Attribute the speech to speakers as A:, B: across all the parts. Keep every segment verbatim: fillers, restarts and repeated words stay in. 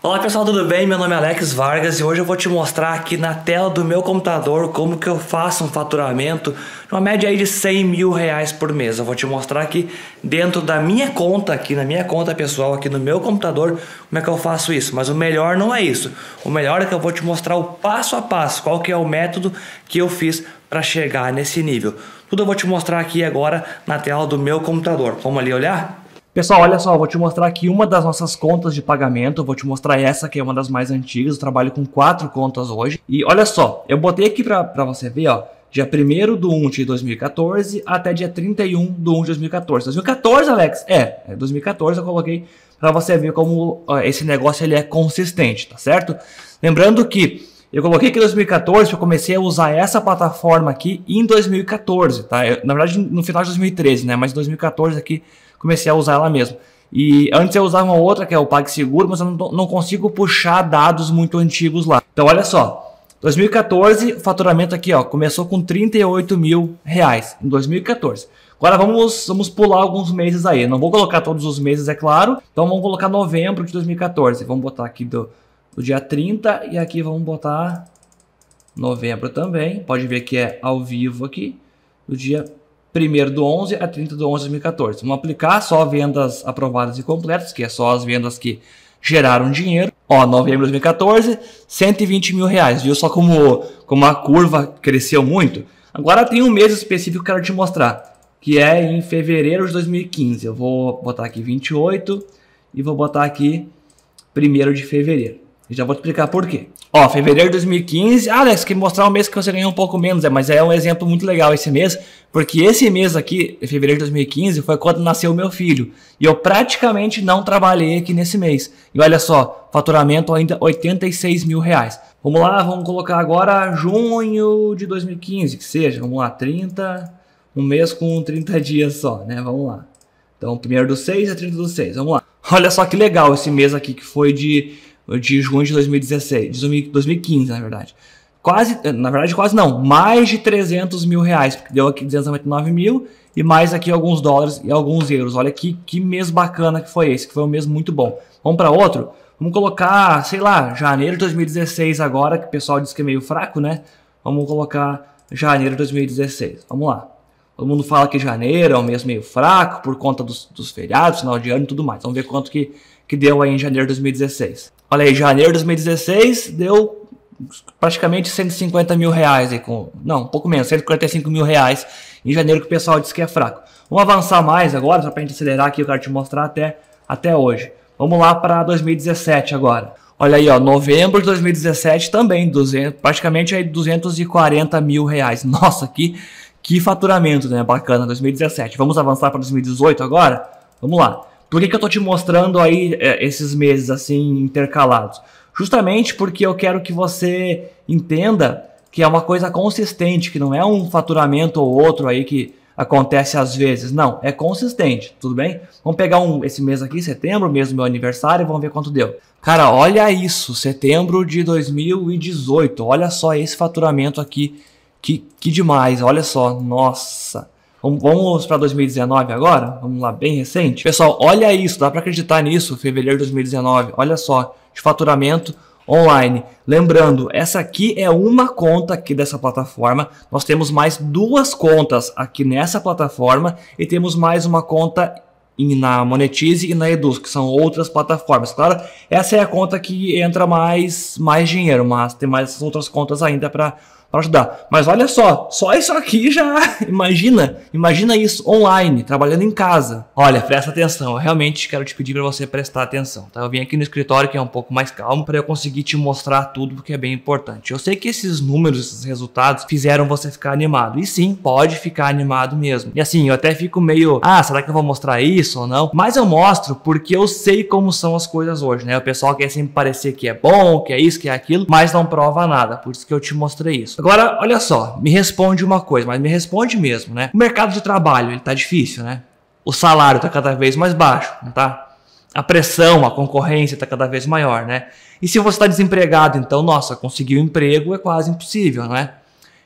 A: Olá pessoal, tudo bem? Meu nome é Alex Vargas e hoje eu vou te mostrar aqui na tela do meu computador como que eu faço um faturamento de uma média aí de cem mil reais por mês. Eu vou te mostrar aqui dentro da minha conta, aqui na minha conta pessoal, aqui no meu computador, como é que eu faço isso. Mas o melhor não é isso. O melhor é que eu vou te mostrar o passo a passo, qual que é o método que eu fiz para chegar nesse nível. Tudo eu vou te mostrar aqui agora na tela do meu computador. Vamos ali olhar?
B: Pessoal, olha só, eu vou te mostrar aqui uma das nossas contas de pagamento, eu vou te mostrar essa que é uma das mais antigas, eu trabalho com quatro contas hoje. E olha só, eu botei aqui pra, pra você ver, ó, dia primeiro do um de dois mil e quatorze até dia trinta e um do um de dois mil e quatorze. dois mil e quatorze, Alex? É, é dois mil e quatorze eu coloquei pra você ver como ó, esse negócio ele é consistente, tá certo? Lembrando que eu coloquei aqui em dois mil e quatorze, eu comecei a usar essa plataforma aqui em dois mil e quatorze, tá? Eu, na verdade, no final de dois mil e treze, né? Mas em dois mil e quatorze aqui comecei a usar ela mesmo. E antes eu usava uma outra, que é o PagSeguro, mas eu não, não consigo puxar dados muito antigos lá. Então, olha só. dois mil e quatorze, o faturamento aqui, ó, começou com trinta e oito mil reais em dois mil e quatorze. Agora vamos, vamos pular alguns meses aí. Não vou colocar todos os meses, é claro. Então vamos colocar novembro de dois mil e quatorze. Vamos botar aqui do, do dia trinta e aqui vamos botar novembro também. Pode ver que é ao vivo aqui, do dia primeiro do onze a trinta do onze de dois mil e quatorze. Vamos aplicar só vendas aprovadas e completas, que é só as vendas que geraram dinheiro. Ó, novembro de dois mil e quatorze, cento e vinte mil reais. Viu só como, como a curva cresceu muito? Agora tem um mês específico que eu quero te mostrar, que é em fevereiro de dois mil e quinze. Eu vou botar aqui vinte e oito e vou botar aqui primeiro de fevereiro. E já vou te explicar por quê. Ó, fevereiro de dois mil e quinze. Ah, Alex, que mostrar um mês que você ganhou um pouco menos. É, mas é um exemplo muito legal esse mês. Porque esse mês aqui, fevereiro de dois mil e quinze, foi quando nasceu o meu filho. E eu praticamente não trabalhei aqui nesse mês. E olha só, faturamento ainda oitenta e seis mil reais. Vamos lá, vamos colocar agora junho de dois mil e quinze, que seja. Vamos lá, trinta, um mês com trinta dias só, né? Vamos lá. Então, primeiro do seis a trinta do seis, vamos lá. Olha só que legal esse mês aqui que foi de... de junho de dois mil e dezesseis, de dois mil e quinze, na verdade. Quase, na verdade, quase não, mais de trezentos mil reais, porque deu aqui duzentos e noventa e nove mil e mais aqui alguns dólares e alguns euros. Olha que, que mês bacana que foi esse, que foi um mês muito bom. Vamos para outro? Vamos colocar, sei lá, janeiro de dois mil e dezesseis agora, que o pessoal diz que é meio fraco, né? Vamos colocar janeiro de dois mil e dezesseis. Vamos lá. Todo mundo fala que janeiro é um mês meio fraco por conta dos, dos feriados, final de ano e tudo mais. Vamos ver quanto que, que deu aí em janeiro de dois mil e dezesseis. Olha aí, janeiro de dois mil e dezesseis deu praticamente cento e cinquenta mil reais. Aí com, não, um pouco menos, cento e quarenta e cinco mil reais em janeiro, que o pessoal diz que é fraco. Vamos avançar mais agora, só para a gente acelerar aqui, eu quero te mostrar até, até hoje. Vamos lá para dois mil e dezessete agora. Olha aí, ó, novembro de dois mil e dezessete também, duzentos, praticamente aí duzentos e quarenta mil reais. Nossa, que, que faturamento, né? Bacana, dois mil e dezessete. Vamos avançar para dois mil e dezoito agora? Vamos lá. Por que que eu tô te mostrando aí é, esses meses assim intercalados? Justamente porque eu quero que você entenda que é uma coisa consistente, que não é um faturamento ou outro aí que acontece às vezes. Não, é consistente, tudo bem? Vamos pegar um, esse mês aqui, setembro, mês do meu aniversário, e vamos ver quanto deu. Cara, olha isso, setembro de dois mil e dezoito, olha só esse faturamento aqui, que, que demais, olha só, nossa. Vamos para dois mil e dezenove agora? Vamos lá, bem recente. Pessoal, olha isso, dá para acreditar nisso, fevereiro de dois mil e dezenove. Olha só, de faturamento online. Lembrando, essa aqui é uma conta aqui dessa plataforma. Nós temos mais duas contas aqui nessa plataforma e temos mais uma conta na Monetize e na Eduz, que são outras plataformas. Claro, essa é a conta que entra mais, mais dinheiro, mas tem mais outras contas ainda para para ajudar. Mas olha só, só isso aqui já, imagina, imagina isso online, trabalhando em casa. Olha, presta atenção, eu realmente quero te pedir para você prestar atenção, tá? Eu vim aqui no escritório que é um pouco mais calmo para eu conseguir te mostrar tudo, porque é bem importante. Eu sei que esses números, esses resultados fizeram você ficar animado, e sim, pode ficar animado mesmo. E assim, eu até fico meio, ah, será que eu vou mostrar isso ou não? Mas eu mostro porque eu sei como são as coisas hoje, né? O pessoal quer sempre parecer que é bom, que é isso, que é aquilo, mas não prova nada, por isso que eu te mostrei isso. Agora, olha só, me responde uma coisa, mas me responde mesmo, né? O mercado de trabalho, ele tá difícil, né? O salário tá cada vez mais baixo, não tá? A pressão, a concorrência tá cada vez maior, né? E se você tá desempregado, então, nossa, conseguir um emprego é quase impossível, não é?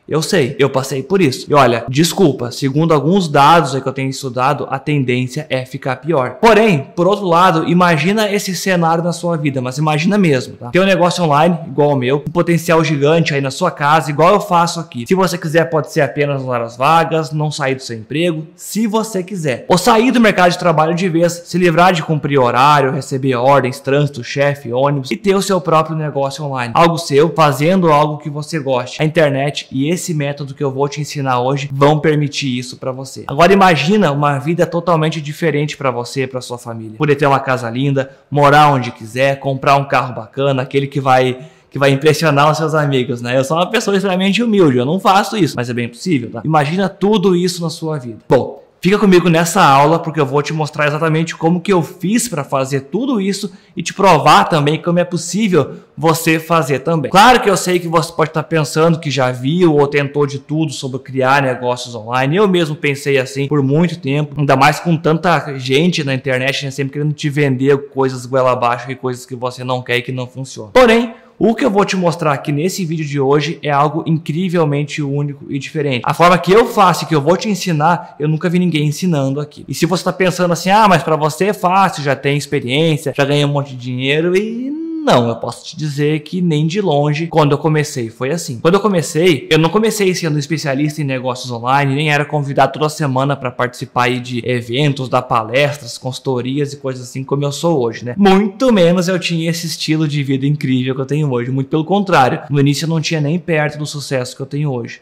B: Eu sei, eu passei por isso. E olha, desculpa, segundo alguns dados aí que eu tenho estudado, a tendência é ficar pior. Porém, por outro lado, imagina esse cenário na sua vida, mas imagina mesmo, tá? Tem um negócio online, igual ao meu, um potencial gigante aí na sua casa, igual eu faço aqui. Se você quiser, pode ser apenas nas horas vagas, não sair do seu emprego, se você quiser. Ou sair do mercado de trabalho de vez, se livrar de cumprir horário, receber ordens, trânsito, chefe, ônibus e ter o seu próprio negócio online. Algo seu, fazendo algo que você goste. A internet e esse método que eu vou te ensinar hoje vão permitir isso para você. Agora imagina uma vida totalmente diferente para você e para sua família. Poder ter uma casa linda, morar onde quiser, comprar um carro bacana, aquele que vai que vai impressionar os seus amigos, né? Eu sou uma pessoa extremamente humilde, eu não faço isso, mas é bem possível, tá? Imagina tudo isso na sua vida. Bom, fica comigo nessa aula porque eu vou te mostrar exatamente como que eu fiz para fazer tudo isso e te provar também como é possível você fazer também. Claro que eu sei que você pode estar pensando que já viu ou tentou de tudo sobre criar negócios online. Eu mesmo pensei assim por muito tempo, ainda mais com tanta gente na internet, né, sempre querendo te vender coisas goela abaixo e coisas que você não quer e que não funcionam. Porém, o que eu vou te mostrar aqui nesse vídeo de hoje é algo incrivelmente único e diferente. A forma que eu faço e que eu vou te ensinar, eu nunca vi ninguém ensinando aqui. E se você está pensando assim, ah, mas para você é fácil, já tem experiência, já ganhei um monte de dinheiro e... Não, eu posso te dizer que nem de longe quando eu comecei foi assim. Quando eu comecei, eu não comecei sendo especialista em negócios online, nem era convidado toda semana para participar aí de eventos, dar palestras, consultorias e coisas assim como eu sou hoje, né? Muito menos eu tinha esse estilo de vida incrível que eu tenho hoje, muito pelo contrário. No início eu não tinha nem perto do sucesso que eu tenho hoje.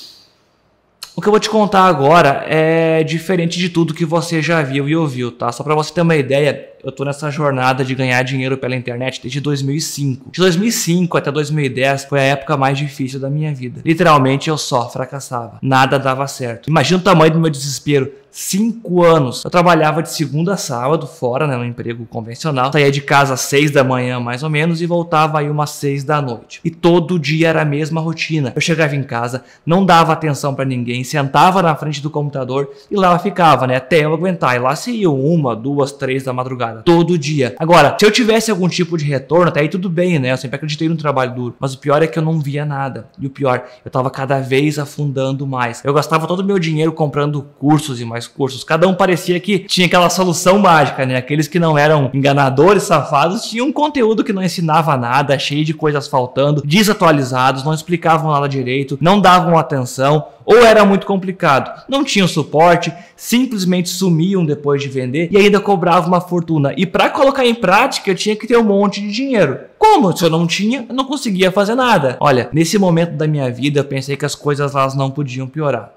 B: O que eu vou te contar agora é diferente de tudo que você já viu e ouviu, tá? Só para você ter uma ideia, eu tô nessa jornada de ganhar dinheiro pela internet desde dois mil e cinco. De dois mil e cinco até dois mil e dez foi a época mais difícil da minha vida. Literalmente eu só fracassava. Nada dava certo. Imagina o tamanho do meu desespero. Cinco anos. Eu trabalhava de segunda a sábado, fora, né, no emprego convencional. Saía de casa às seis da manhã, mais ou menos, e voltava aí umas seis da noite. E todo dia era a mesma rotina. Eu chegava em casa, não dava atenção pra ninguém, sentava na frente do computador e lá eu ficava, né, até eu aguentar. E lá se iam uma, duas, três da madrugada. Todo dia. Agora, se eu tivesse algum tipo de retorno, até aí tudo bem, né? Eu sempre acreditei no trabalho duro. Mas o pior é que eu não via nada. E o pior, eu tava cada vez afundando mais. Eu gastava todo o meu dinheiro comprando cursos e mais cursos. Cada um parecia que tinha aquela solução mágica, né? Aqueles que não eram enganadores, safados, tinham um conteúdo que não ensinava nada, cheio de coisas faltando, desatualizados, não explicavam nada direito, não davam atenção, ou era muito complicado, não tinham suporte, simplesmente sumiam depois de vender e ainda cobravam uma fortuna. E para colocar em prática, eu tinha que ter um monte de dinheiro. Como? Se eu não tinha, eu não conseguia fazer nada. Olha, nesse momento da minha vida, eu pensei que as coisas elas não podiam piorar.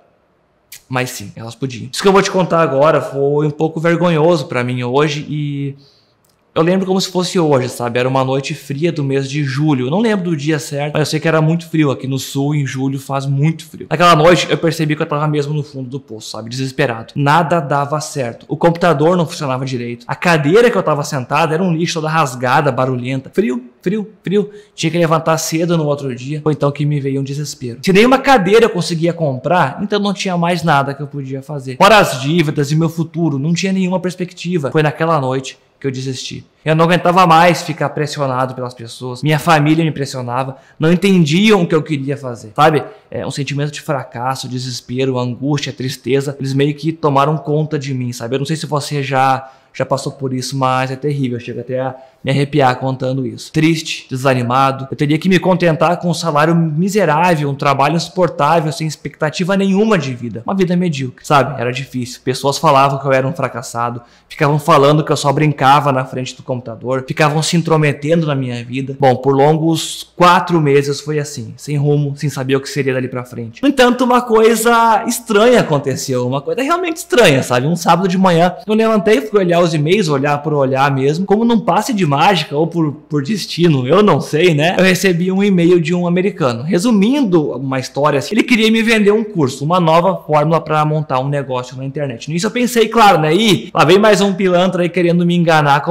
B: Mas sim, elas podiam. Isso que eu vou te contar agora foi um pouco vergonhoso pra mim hoje e eu lembro como se fosse hoje, sabe? Era uma noite fria do mês de julho. Eu não lembro do dia certo, mas eu sei que era muito frio. Aqui no sul, em julho, faz muito frio. Naquela noite, eu percebi que eu tava mesmo no fundo do poço, sabe? Desesperado. Nada dava certo. O computador não funcionava direito. A cadeira que eu tava sentada era um lixo, toda rasgada, barulhenta. Frio, frio, frio. Tinha que levantar cedo no outro dia. Foi então que me veio um desespero. Se nenhuma cadeira eu conseguia comprar, então não tinha mais nada que eu podia fazer. Fora as dívidas e meu futuro, não tinha nenhuma perspectiva. Foi naquela noite que eu desisti. Eu não aguentava mais ficar pressionado pelas pessoas. Minha família me pressionava. Não entendiam o que eu queria fazer. Sabe? É um sentimento de fracasso, desespero, angústia, tristeza. Eles meio que tomaram conta de mim, sabe? Eu não sei se você já, já passou por isso, mas é terrível. Chega até a me arrepiar contando isso. Triste, desanimado. Eu teria que me contentar com um salário miserável, um trabalho insuportável, sem expectativa nenhuma de vida. Uma vida medíocre, sabe? Era difícil. Pessoas falavam que eu era um fracassado. Ficavam falando que eu só brincava na frente do computador. Ficavam se intrometendo na minha vida. Bom, por longos quatro meses foi assim. Sem rumo, sem saber o que seria dali pra frente. No entanto, uma coisa estranha aconteceu. Uma coisa realmente estranha, sabe? Um sábado de manhã, eu levantei, fui olhar os e-mails, olhar por olhar mesmo. Como num passe de mágica ou por, por destino, eu não sei, né? Eu recebi um e-mail de um americano. Resumindo uma história assim, ele queria me vender um curso, uma nova fórmula para montar um negócio na internet. Nisso eu pensei, claro, né? Ih, lá vem mais um pilantra aí querendo me enganar como sempre.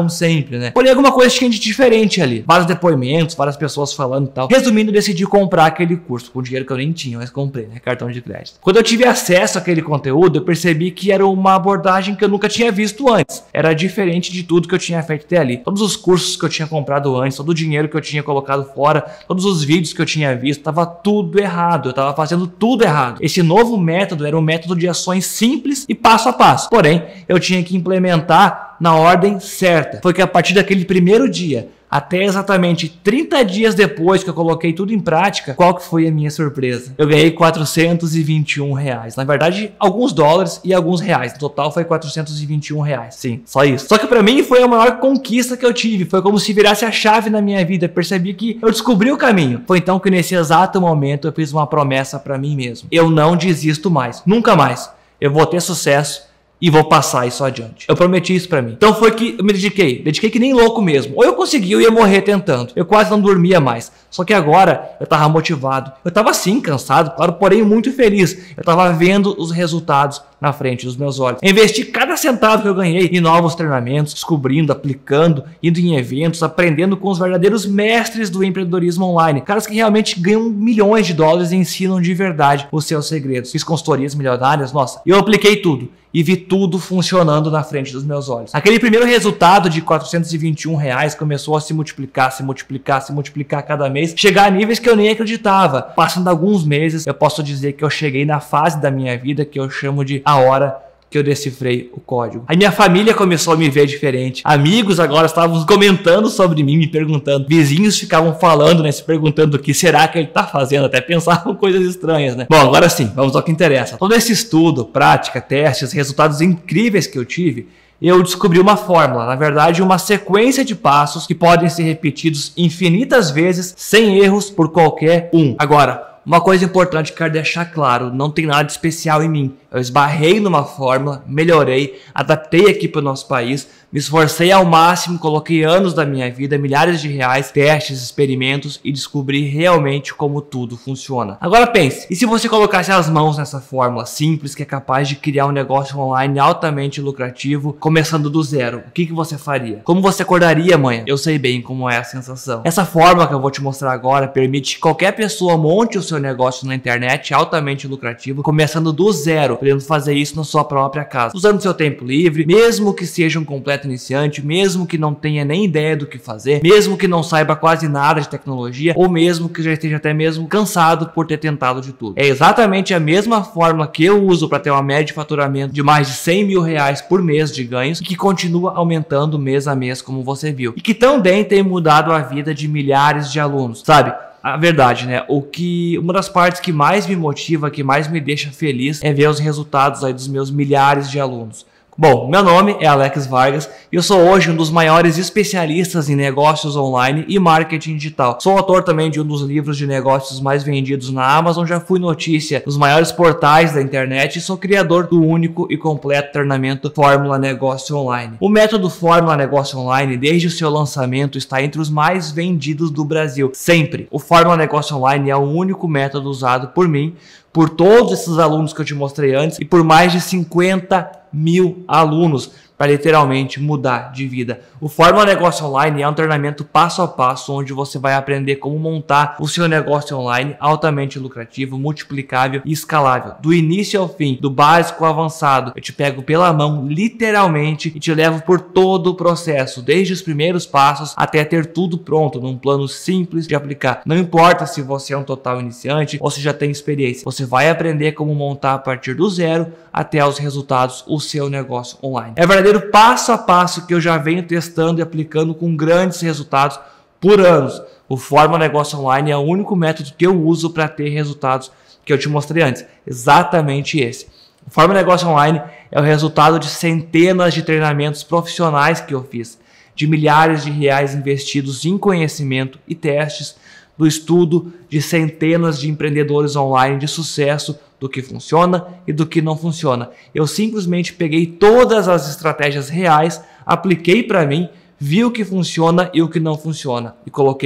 B: sempre, né? Olhei alguma coisa tinha de diferente ali. Vários depoimentos, várias pessoas falando e tal. Resumindo, decidi comprar aquele curso com dinheiro que eu nem tinha, mas comprei, né? Cartão de crédito. Quando eu tive acesso àquele conteúdo, eu percebi que era uma abordagem que eu nunca tinha visto antes. Era diferente de tudo que eu tinha feito até ali. Todos os cursos que eu tinha comprado antes, todo o dinheiro que eu tinha colocado fora, todos os vídeos que eu tinha visto, tava tudo errado. Eu tava fazendo tudo errado. Esse novo método era um método de ações simples e passo a passo. Porém, eu tinha que implementar na ordem certa. Foi que a partir daquele primeiro dia até exatamente trinta dias depois que eu coloquei tudo em prática, qual que foi a minha surpresa? Eu ganhei quatrocentos e vinte e um reais. Na verdade, alguns dólares e alguns reais. No total foi quatrocentos e vinte e um reais. Sim, só isso. Só que pra mim foi a maior conquista que eu tive. Foi como se virasse a chave na minha vida. Eu percebi que eu descobri o caminho. Foi então que nesse exato momento eu fiz uma promessa pra mim mesmo. Eu não desisto mais. Nunca mais. Eu vou ter sucesso e vou passar isso adiante. Eu prometi isso pra mim. Então foi que eu me dediquei. Dediquei que nem louco mesmo. Ou eu consegui, eu ia morrer tentando. Eu quase não dormia mais. Só que agora eu tava motivado. Eu tava sim, cansado, claro, porém muito feliz. Eu tava vendo os resultados na frente dos meus olhos. Eu investi cada centavo que eu ganhei em novos treinamentos, descobrindo, aplicando, indo em eventos, aprendendo com os verdadeiros mestres do empreendedorismo online. Caras que realmente ganham milhões de dólares e ensinam de verdade os seus segredos. Fiz consultorias milionárias, nossa. Eu apliquei tudo e vi tudo funcionando na frente dos meus olhos. Aquele primeiro resultado de quatrocentos e vinte e um reais começou a se multiplicar, se multiplicar, se multiplicar cada mês, chegar a níveis que eu nem acreditava. Passando alguns meses, eu posso dizer que eu cheguei na fase da minha vida que eu chamo de a hora que eu decifrei o código. A minha família começou a me ver diferente. Amigos agora estavam comentando sobre mim, me perguntando. Vizinhos ficavam falando, né, se perguntando o que será que ele tá fazendo. Até pensavam coisas estranhas, né? Bom, agora sim, vamos ao que interessa. Todo esse estudo, prática, testes, resultados incríveis que eu tive, eu descobri uma fórmula, na verdade uma sequência de passos que podem ser repetidos infinitas vezes, sem erros por qualquer um. Agora, uma coisa importante que quero deixar claro, não tem nada de especial em mim. Eu esbarrei numa fórmula, melhorei, adaptei aqui para o nosso país, me esforcei ao máximo, coloquei anos da minha vida, milhares de reais, testes, experimentos e descobri realmente como tudo funciona. Agora pense, e se você colocasse as mãos nessa fórmula simples que é capaz de criar um negócio online altamente lucrativo, começando do zero, o que, que você faria? Como você acordaria amanhã? Eu sei bem como é a sensação. Essa fórmula que eu vou te mostrar agora permite que qualquer pessoa monte o seu negócio na internet altamente lucrativo, começando do zero, podendo fazer isso na sua própria casa, usando seu tempo livre, mesmo que seja um completo iniciante, mesmo que não tenha nem ideia do que fazer, mesmo que não saiba quase nada de tecnologia, ou mesmo que já esteja até mesmo cansado por ter tentado de tudo. É exatamente a mesma fórmula que eu uso para ter uma média de faturamento de mais de cem mil reais por mês de ganhos, e que continua aumentando mês a mês, como você viu, e que também tem mudado a vida de milhares de alunos, sabe? A verdade, né? O que, uma das partes que mais me motiva, que mais me deixa feliz é ver os resultados aí dos meus milhares de alunos. Bom, meu nome é Alex Vargas e eu sou hoje um dos maiores especialistas em negócios online e marketing digital. Sou autor também de um dos livros de negócios mais vendidos na Amazon, já fui notícia nos maiores portais da internet e sou criador do único e completo treinamento Fórmula Negócio Online. O método Fórmula Negócio Online, desde o seu lançamento, está entre os mais vendidos do Brasil. Sempre. O Fórmula Negócio Online é o único método usado por mim, por todos esses alunos que eu te mostrei antes e por mais de cinquenta mil alunos para literalmente mudar de vida. O Fórmula Negócio Online é um treinamento passo a passo onde você vai aprender como montar o seu negócio online altamente lucrativo, multiplicável e escalável. Do início ao fim, do básico ao avançado, eu te pego pela mão literalmente e te levo por todo o processo, desde os primeiros passos até ter tudo pronto, num plano simples de aplicar. Não importa se você é um total iniciante ou se já tem experiência, você vai aprender como montar a partir do zero até os resultados o seu negócio online. É verdadeiro passo a passo que eu já venho testando e aplicando com grandes resultados por anos. O Fórmula Negócio Online é o único método que eu uso para ter resultados que eu te mostrei antes. Exatamente esse. O Fórmula Negócio Online é o resultado de centenas de treinamentos profissionais que eu fiz, de milhares de reais investidos em conhecimento e testes, do estudo de centenas de empreendedores online de sucesso, do que funciona e do que não funciona. Eu simplesmente peguei todas as estratégias reais, apliquei para mim, vi o que funciona e o que não funciona e coloquei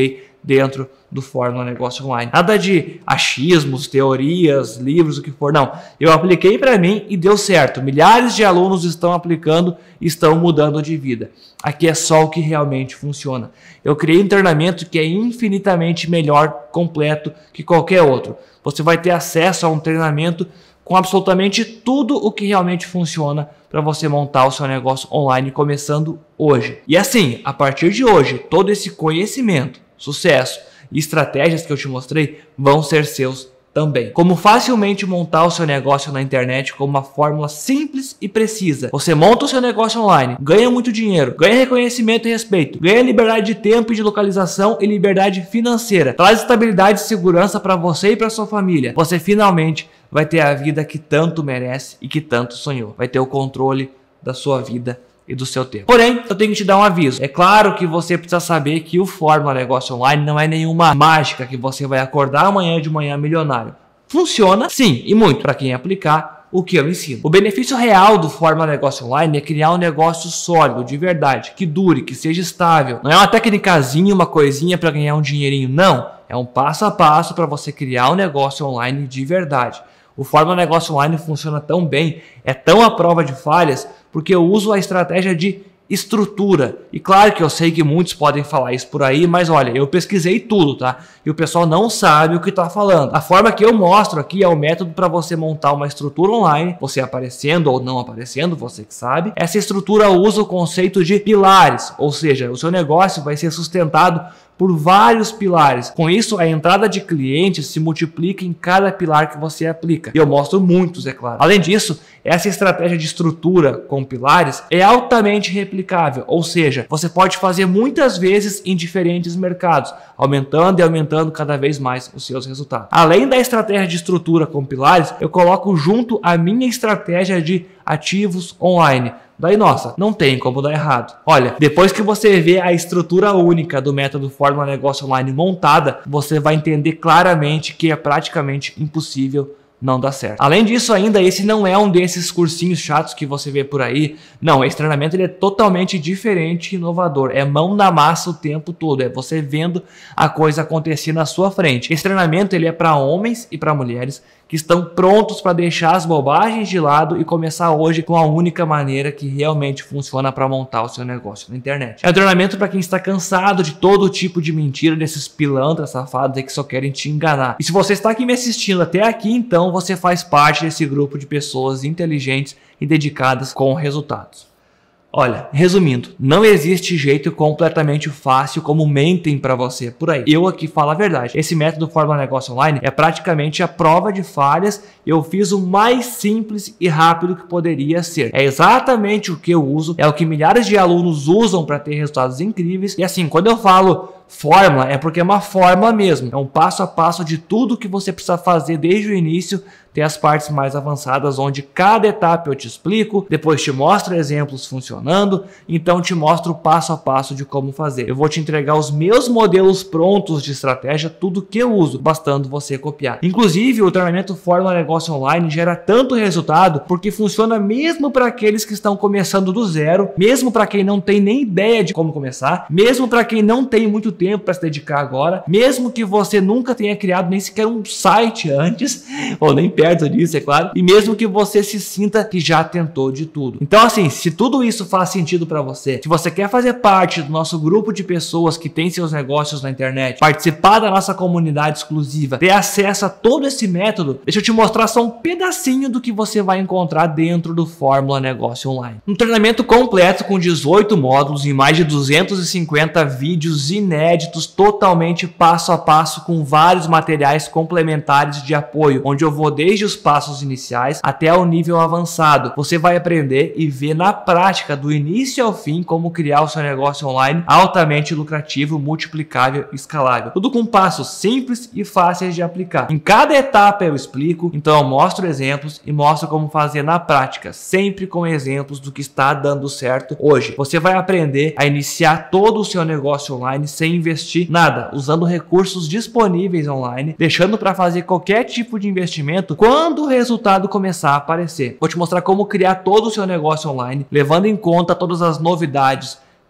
B: dentro do Fórmula Negócio Online. Nada de achismos, teorias, livros, o que for, não. Eu apliquei para mim e deu certo. Milhares de alunos estão aplicando e estão mudando de vida. Aqui é só o que realmente funciona. Eu criei um treinamento que é infinitamente melhor, completo que qualquer outro. Você vai ter acesso a um treinamento com absolutamente tudo o que realmente funciona para você montar o seu negócio online começando hoje. E assim, a partir de hoje, todo esse conhecimento, sucesso e estratégias que eu te mostrei vão ser seus também. Como facilmente montar o seu negócio na internet com uma fórmula simples e precisa. Você monta o seu negócio online, ganha muito dinheiro, ganha reconhecimento e respeito, ganha liberdade de tempo e de localização e liberdade financeira. Traz estabilidade e segurança para você e para sua família. Você finalmente vai ter a vida que tanto merece e que tanto sonhou. Vai ter o controle da sua vida e do seu tempo. Porém, eu tenho que te dar um aviso. É claro que você precisa saber que o Fórmula Negócio Online não é nenhuma mágica que você vai acordar amanhã de manhã milionário. Funciona sim, e muito, para quem aplicar o que eu ensino. O benefício real do Fórmula Negócio Online é criar um negócio sólido, de verdade, que dure, que seja estável. Não é uma técnicazinha, uma coisinha para ganhar um dinheirinho, não. É um passo a passo para você criar um negócio online de verdade. O Fórmula Negócio Online funciona tão bem, é tão à prova de falhas, porque eu uso a estratégia de estrutura. E claro que eu sei que muitos podem falar isso por aí, mas olha, eu pesquisei tudo, tá? E o pessoal não sabe o que está falando. A forma que eu mostro aqui é o método para você montar uma estrutura online, você aparecendo ou não aparecendo, você que sabe. Essa estrutura usa o conceito de pilares, ou seja, o seu negócio vai ser sustentado por vários pilares. Com isso, a entrada de clientes se multiplica em cada pilar que você aplica. E eu mostro muitos, é claro. Além disso, essa estratégia de estrutura com pilares é altamente replicável, ou seja, você pode fazer muitas vezes em diferentes mercados, aumentando e aumentando cada vez mais os seus resultados. Além da estratégia de estrutura com pilares, eu coloco junto a minha estratégia de ativos online. Daí, nossa, não tem como dar errado. Olha, depois que você vê a estrutura única do método Fórmula Negócio Online montada, você vai entender claramente que é praticamente impossível não dar certo. Além disso, ainda, esse não é um desses cursinhos chatos que você vê por aí. Não, esse treinamento ele é totalmente diferente e inovador. É mão na massa o tempo todo. É você vendo a coisa acontecer na sua frente. Esse treinamento ele é para homens e para mulheres que estão prontos para deixar as bobagens de lado e começar hoje com a única maneira que realmente funciona para montar o seu negócio na internet. É um treinamento para quem está cansado de todo tipo de mentira, desses pilantras safados aí que só querem te enganar. E se você está aqui me assistindo até aqui, então você faz parte desse grupo de pessoas inteligentes e dedicadas com resultados. Olha, resumindo, não existe jeito completamente fácil como mentem para você por aí. Eu aqui falo a verdade. Esse método Fórmula Negócio Online é praticamente a prova de falhas. Eu fiz o mais simples e rápido que poderia ser. É exatamente o que eu uso, é o que milhares de alunos usam para ter resultados incríveis. E assim, quando eu falo fórmula, é porque é uma fórmula mesmo. É um passo a passo de tudo que você precisa fazer desde o início. Tem as partes mais avançadas onde cada etapa eu te explico, depois te mostro exemplos funcionando, então te mostro o passo a passo de como fazer. Eu vou te entregar os meus modelos prontos de estratégia, tudo que eu uso, bastando você copiar. Inclusive, o treinamento Fórmula Negócio Online gera tanto resultado porque funciona mesmo para aqueles que estão começando do zero, mesmo para quem não tem nem ideia de como começar, mesmo para quem não tem muito tempo para se dedicar agora, mesmo que você nunca tenha criado nem sequer um site antes, ou nem perto disso, é claro, e mesmo que você se sinta que já tentou de tudo. Então assim, se tudo isso faz sentido para você, se você quer fazer parte do nosso grupo de pessoas que tem seus negócios na internet, participar da nossa comunidade exclusiva, ter acesso a todo esse método, deixa eu te mostrar só um pedacinho do que você vai encontrar dentro do Fórmula Negócio Online. Um treinamento completo com dezoito módulos e mais de duzentos e cinquenta vídeos inéditos, totalmente passo a passo, com vários materiais complementares de apoio, onde eu vou desde Desde os passos iniciais até o nível avançado. Você vai aprender e ver na prática, do início ao fim, como criar o seu negócio online altamente lucrativo, multiplicável e escalável. Tudo com passos simples e fáceis de aplicar. Em cada etapa eu explico, então eu mostro exemplos e mostro como fazer na prática, sempre com exemplos do que está dando certo hoje. Você vai aprender a iniciar todo o seu negócio online sem investir nada, usando recursos disponíveis online, deixando para fazer qualquer tipo de investimento quando o resultado começar a aparecer. Vou te mostrar como criar todo o seu negócio online, levando em conta todas as novidades,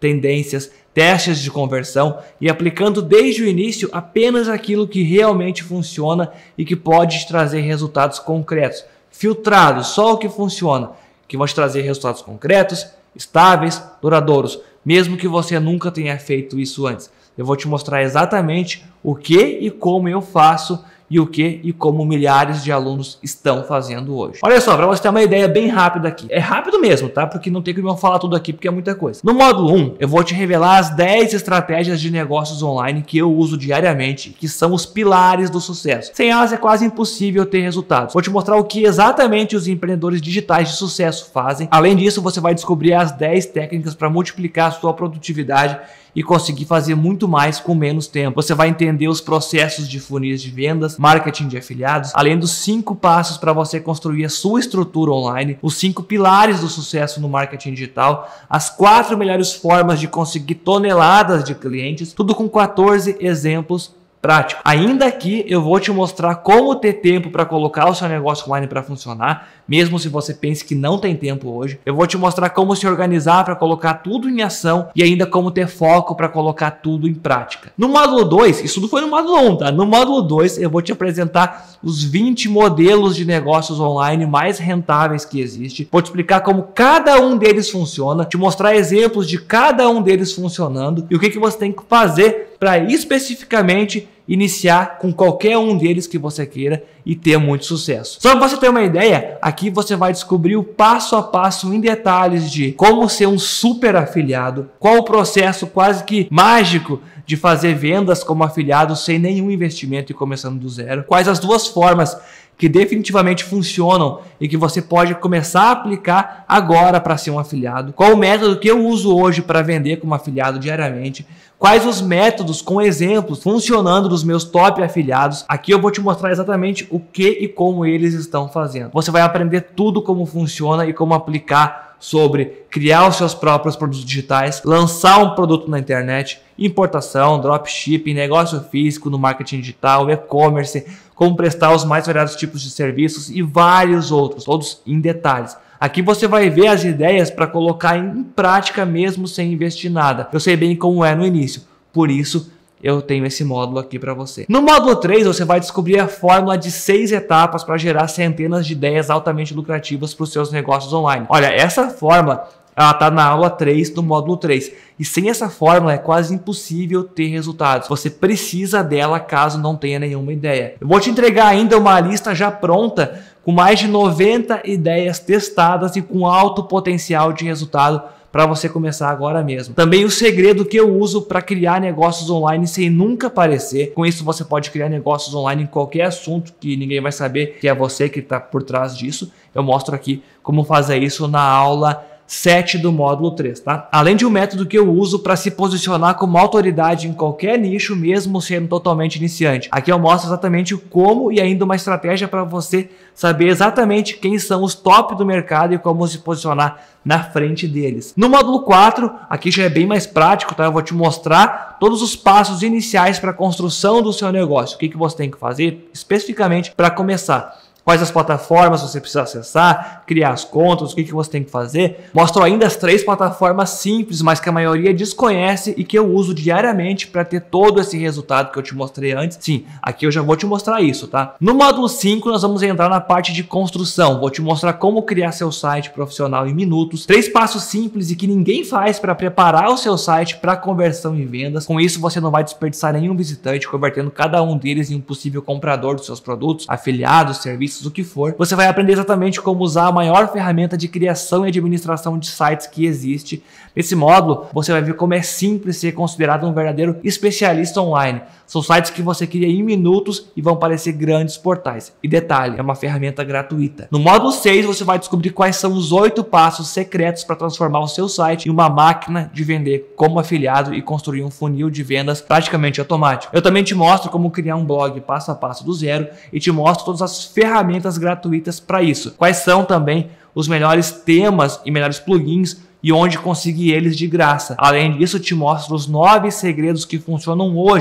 B: tendências, testes de conversão e aplicando desde o início apenas aquilo que realmente funciona e que pode te trazer resultados concretos. Filtrados, só o que funciona, que vai te trazer resultados concretos, estáveis, duradouros, mesmo que você nunca tenha feito isso antes. Eu vou te mostrar exatamente o que e como eu faço e o que e como milhares de alunos estão fazendo hoje. Olha só, para você ter uma ideia bem rápida aqui. É rápido mesmo, tá? Porque não tem como eu falar tudo aqui, porque é muita coisa. No módulo um, eu vou te revelar as dez estratégias de negócios online que eu uso diariamente, que são os pilares do sucesso. Sem elas é quase impossível ter resultados. Vou te mostrar o que exatamente os empreendedores digitais de sucesso fazem. Além disso, você vai descobrir as dez técnicas para multiplicar a sua produtividade e conseguir fazer muito mais com menos tempo. Você vai entender os processos de funis de vendas, marketing de afiliados, além dos cinco passos para você construir a sua estrutura online, os cinco pilares do sucesso no marketing digital, as quatro melhores formas de conseguir toneladas de clientes, tudo com quatorze exemplos prático. Ainda aqui eu vou te mostrar como ter tempo para colocar o seu negócio online para funcionar, mesmo se você pense que não tem tempo hoje. Eu vou te mostrar como se organizar para colocar tudo em ação e ainda como ter foco para colocar tudo em prática. No módulo dois, isso tudo foi no módulo um, tá? No módulo dois eu vou te apresentar os vinte modelos de negócios online mais rentáveis que existem. Vou te explicar como cada um deles funciona, te mostrar exemplos de cada um deles funcionando e o que, que você tem que fazer para especificamente iniciar com qualquer um deles que você queira e ter muito sucesso. Só para você ter uma ideia, aqui você vai descobrir o passo a passo em detalhes de como ser um super afiliado, qual o processo quase que mágico de fazer vendas como afiliado sem nenhum investimento e começando do zero, quais as duas formas que definitivamente funcionam e que você pode começar a aplicar agora para ser um afiliado, qual o método que eu uso hoje para vender como afiliado diariamente, quais os métodos com exemplos funcionando dos meus top afiliados. Aqui eu vou te mostrar exatamente o que e como eles estão fazendo. Você vai aprender tudo como funciona e como aplicar sobre criar os seus próprios produtos digitais, lançar um produto na internet, importação, dropshipping, negócio físico no marketing digital, e-commerce, como prestar os mais variados tipos de serviços e vários outros, todos em detalhes. Aqui você vai ver as ideias para colocar em prática mesmo sem investir nada. Eu sei bem como é no início, por isso eu tenho esse módulo aqui para você. No módulo três, você vai descobrir a fórmula de seis etapas para gerar centenas de ideias altamente lucrativas para os seus negócios online. Olha, essa fórmula ela está na aula três do módulo três. E sem essa fórmula é quase impossível ter resultados. Você precisa dela caso não tenha nenhuma ideia. Eu vou te entregar ainda uma lista já pronta com mais de noventa ideias testadas e com alto potencial de resultado para você começar agora mesmo. Também o segredo que eu uso para criar negócios online sem nunca aparecer. Com isso você pode criar negócios online em qualquer assunto que ninguém vai saber que é você que está por trás disso. Eu mostro aqui como fazer isso na aula sete do módulo três, tá? Além de um método que eu uso para se posicionar como autoridade em qualquer nicho, mesmo sendo totalmente iniciante. Aqui eu mostro exatamente como e ainda uma estratégia para você saber exatamente quem são os top do mercado e como se posicionar na frente deles. No módulo quatro, aqui já é bem mais prático, tá? Eu vou te mostrar todos os passos iniciais para a construção do seu negócio. O que, que você tem que fazer especificamente para começar. Quais as plataformas você precisa acessar, criar as contas, o que, que você tem que fazer. Mostro ainda as três plataformas simples, mas que a maioria desconhece e que eu uso diariamente para ter todo esse resultado que eu te mostrei antes. Sim, aqui eu já vou te mostrar isso, tá? No módulo cinco, nós vamos entrar na parte de construção. Vou te mostrar como criar seu site profissional em minutos. Três passos simples e que ninguém faz para preparar o seu site para conversão em vendas. Com isso, você não vai desperdiçar nenhum visitante, convertendo cada um deles em um possível comprador dos seus produtos, afiliados, serviços, o que for. Você vai aprender exatamente como usar a maior ferramenta de criação e administração de sites que existe. Nesse módulo, você vai ver como é simples ser considerado um verdadeiro especialista online. São sites que você cria em minutos e vão parecer grandes portais. E detalhe, é uma ferramenta gratuita. No módulo seis, você vai descobrir quais são os oito passos secretos para transformar o seu site em uma máquina de vender como afiliado e construir um funil de vendas praticamente automático. Eu também te mostro como criar um blog passo a passo do zero e te mostro todas as ferramentas gratuitas para isso. Quais são também os melhores temas e melhores plugins e onde conseguir eles de graça. Além disso, te mostro os nove segredos que funcionam hoje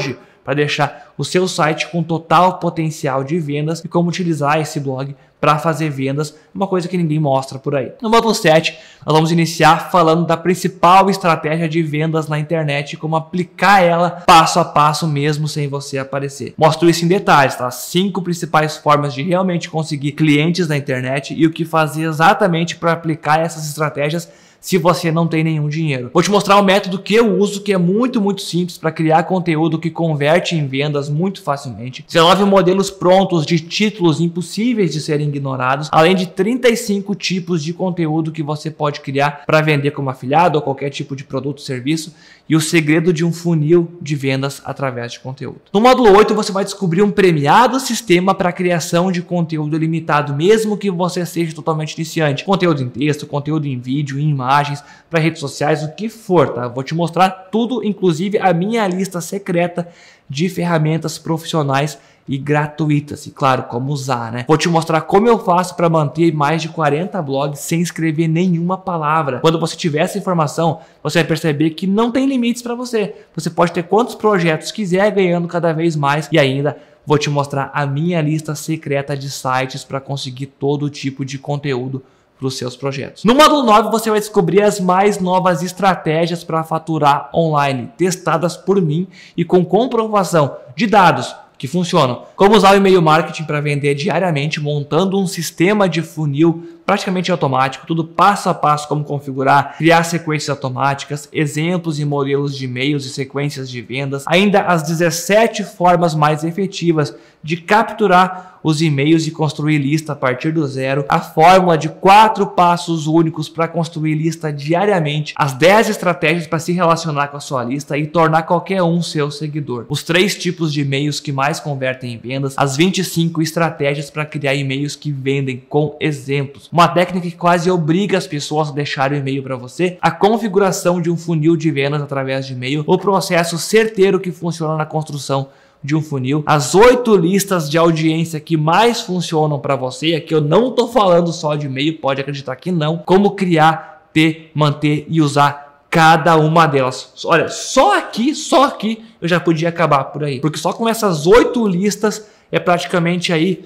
B: para deixar o seu site com total potencial de vendas e como utilizar esse blog para fazer vendas, uma coisa que ninguém mostra por aí. No módulo sete, nós vamos iniciar falando da principal estratégia de vendas na internet e como aplicar ela passo a passo mesmo sem você aparecer. Mostro isso em detalhes, tá? Cinco principais formas de realmente conseguir clientes na internet e o que fazer exatamente para aplicar essas estratégias se você não tem nenhum dinheiro. Vou te mostrar um método que eu uso, que é muito, muito simples para criar conteúdo que converte em vendas muito facilmente. dezenove modelos prontos de títulos impossíveis de serem ignorados, além de trinta e cinco tipos de conteúdo que você pode criar para vender como afiliado ou qualquer tipo de produto ou serviço, e o segredo de um funil de vendas através de conteúdo. No módulo oito, você vai descobrir um premiado sistema para a criação de conteúdo limitado, mesmo que você seja totalmente iniciante. Conteúdo em texto, conteúdo em vídeo, em imagem, para redes sociais, o que for, tá? Vou te mostrar tudo, inclusive a minha lista secreta de ferramentas profissionais e gratuitas, e claro, como usar, né? Vou te mostrar como eu faço para manter mais de quarenta blogs sem escrever nenhuma palavra. Quando você tiver essa informação, você vai perceber que não tem limites para você. Você pode ter quantos projetos quiser, ganhando cada vez mais, e ainda vou te mostrar a minha lista secreta de sites para conseguir todo tipo de conteúdo para os seus projetos. No módulo nove, você vai descobrir as mais novas estratégias para faturar online, testadas por mim e com comprovação de dados que funcionam. Como usar o e-mail marketing para vender diariamente, montando um sistema de funil praticamente automático, tudo passo a passo, como configurar, criar sequências automáticas, exemplos e modelos de e-mails e sequências de vendas, ainda as dezessete formas mais efetivas de capturar os e-mails e construir lista a partir do zero, a fórmula de quatro passos únicos para construir lista diariamente, as dez estratégias para se relacionar com a sua lista e tornar qualquer um seu seguidor, os três tipos de e-mails que mais convertem em vendas, as vinte e cinco estratégias para criar e-mails que vendem com exemplos, uma técnica que quase obriga as pessoas a deixarem o e-mail para você, a configuração de um funil de vendas através de e-mail, o processo certeiro que funciona na construção de um funil, as oito listas de audiência que mais funcionam para você. Aqui eu não estou falando só de e-mail, pode acreditar que não, como criar, ter, manter e usar cada uma delas. Olha, só aqui, só aqui eu já podia acabar por aí, porque só com essas oito listas é praticamente aí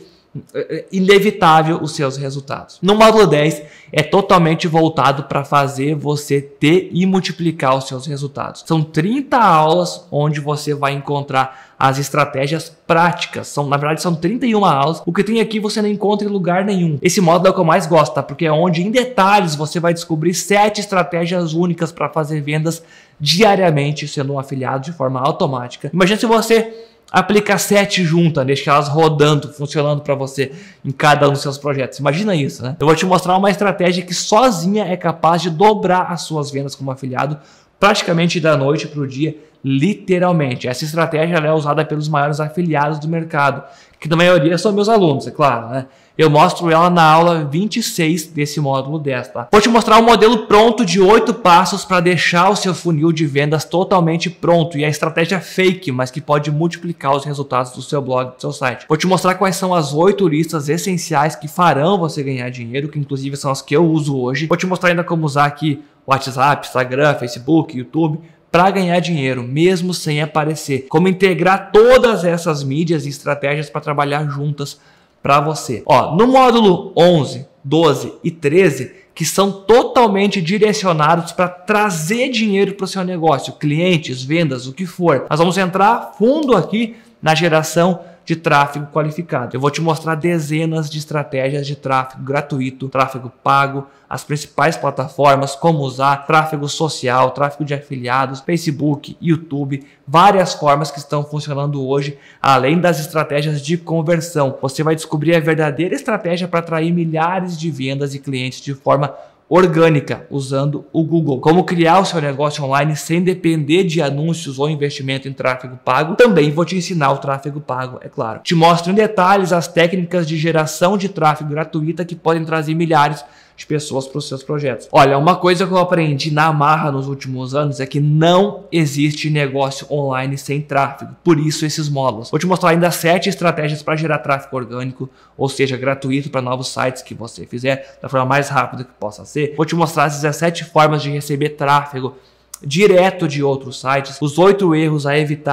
B: inevitável os seus resultados. No módulo dez é totalmente voltado para fazer você ter e multiplicar os seus resultados. São trinta aulas onde você vai encontrar as estratégias práticas. São, na verdade, são trinta e uma aulas. O que tem aqui você não encontra em lugar nenhum. Esse módulo é o que eu mais gosto, tá? Porque é onde em detalhes você vai descobrir sete estratégias únicas para fazer vendas diariamente, sendo um afiliado de forma automática. Imagina se você aplica sete juntas, deixa elas rodando, funcionando para você em cada um dos seus projetos. Imagina isso, né? Eu vou te mostrar uma estratégia que sozinha é capaz de dobrar as suas vendas como afiliado, praticamente da noite para o dia, literalmente. Essa estratégia ela é usada pelos maiores afiliados do mercado, que na maioria são meus alunos, é claro, né? Eu mostro ela na aula vinte e seis desse módulo dez, tá? Vou te mostrar um modelo pronto de oito passos para deixar o seu funil de vendas totalmente pronto. E a estratégia fake, mas que pode multiplicar os resultados do seu blog, do seu site. Vou te mostrar quais são as oito listas essenciais que farão você ganhar dinheiro, que inclusive são as que eu uso hoje. Vou te mostrar ainda como usar aqui WhatsApp, Instagram, Facebook, YouTube, para ganhar dinheiro, mesmo sem aparecer. Como integrar todas essas mídias e estratégias para trabalhar juntas para você. Ó, no módulo onze, doze e treze, que são totalmente direcionados para trazer dinheiro para o seu negócio, clientes, vendas, o que for. Nós vamos entrar fundo aqui na geração de tráfego qualificado. Eu vou te mostrar dezenas de estratégias de tráfego gratuito, tráfego pago, as principais plataformas, como usar, tráfego social, tráfego de afiliados, Facebook, YouTube, várias formas que estão funcionando hoje, além das estratégias de conversão. Você vai descobrir a verdadeira estratégia para atrair milhares de vendas e clientes de forma orgânica, usando o Google. Como criar o seu negócio online sem depender de anúncios ou investimento em tráfego pago. Também vou te ensinar o tráfego pago, é claro. Te mostro em detalhes as técnicas de geração de tráfego gratuita que podem trazer milhares de pessoas para os seus projetos. Olha, uma coisa que eu aprendi na marra nos últimos anos é que não existe negócio online sem tráfego. Por isso esses módulos. Vou te mostrar ainda sete estratégias para gerar tráfego orgânico, ou seja, gratuito para novos sites que você fizer da forma mais rápida que possa ser. Vou te mostrar as dezessete formas de receber tráfego direto de outros sites, os oito erros a evitar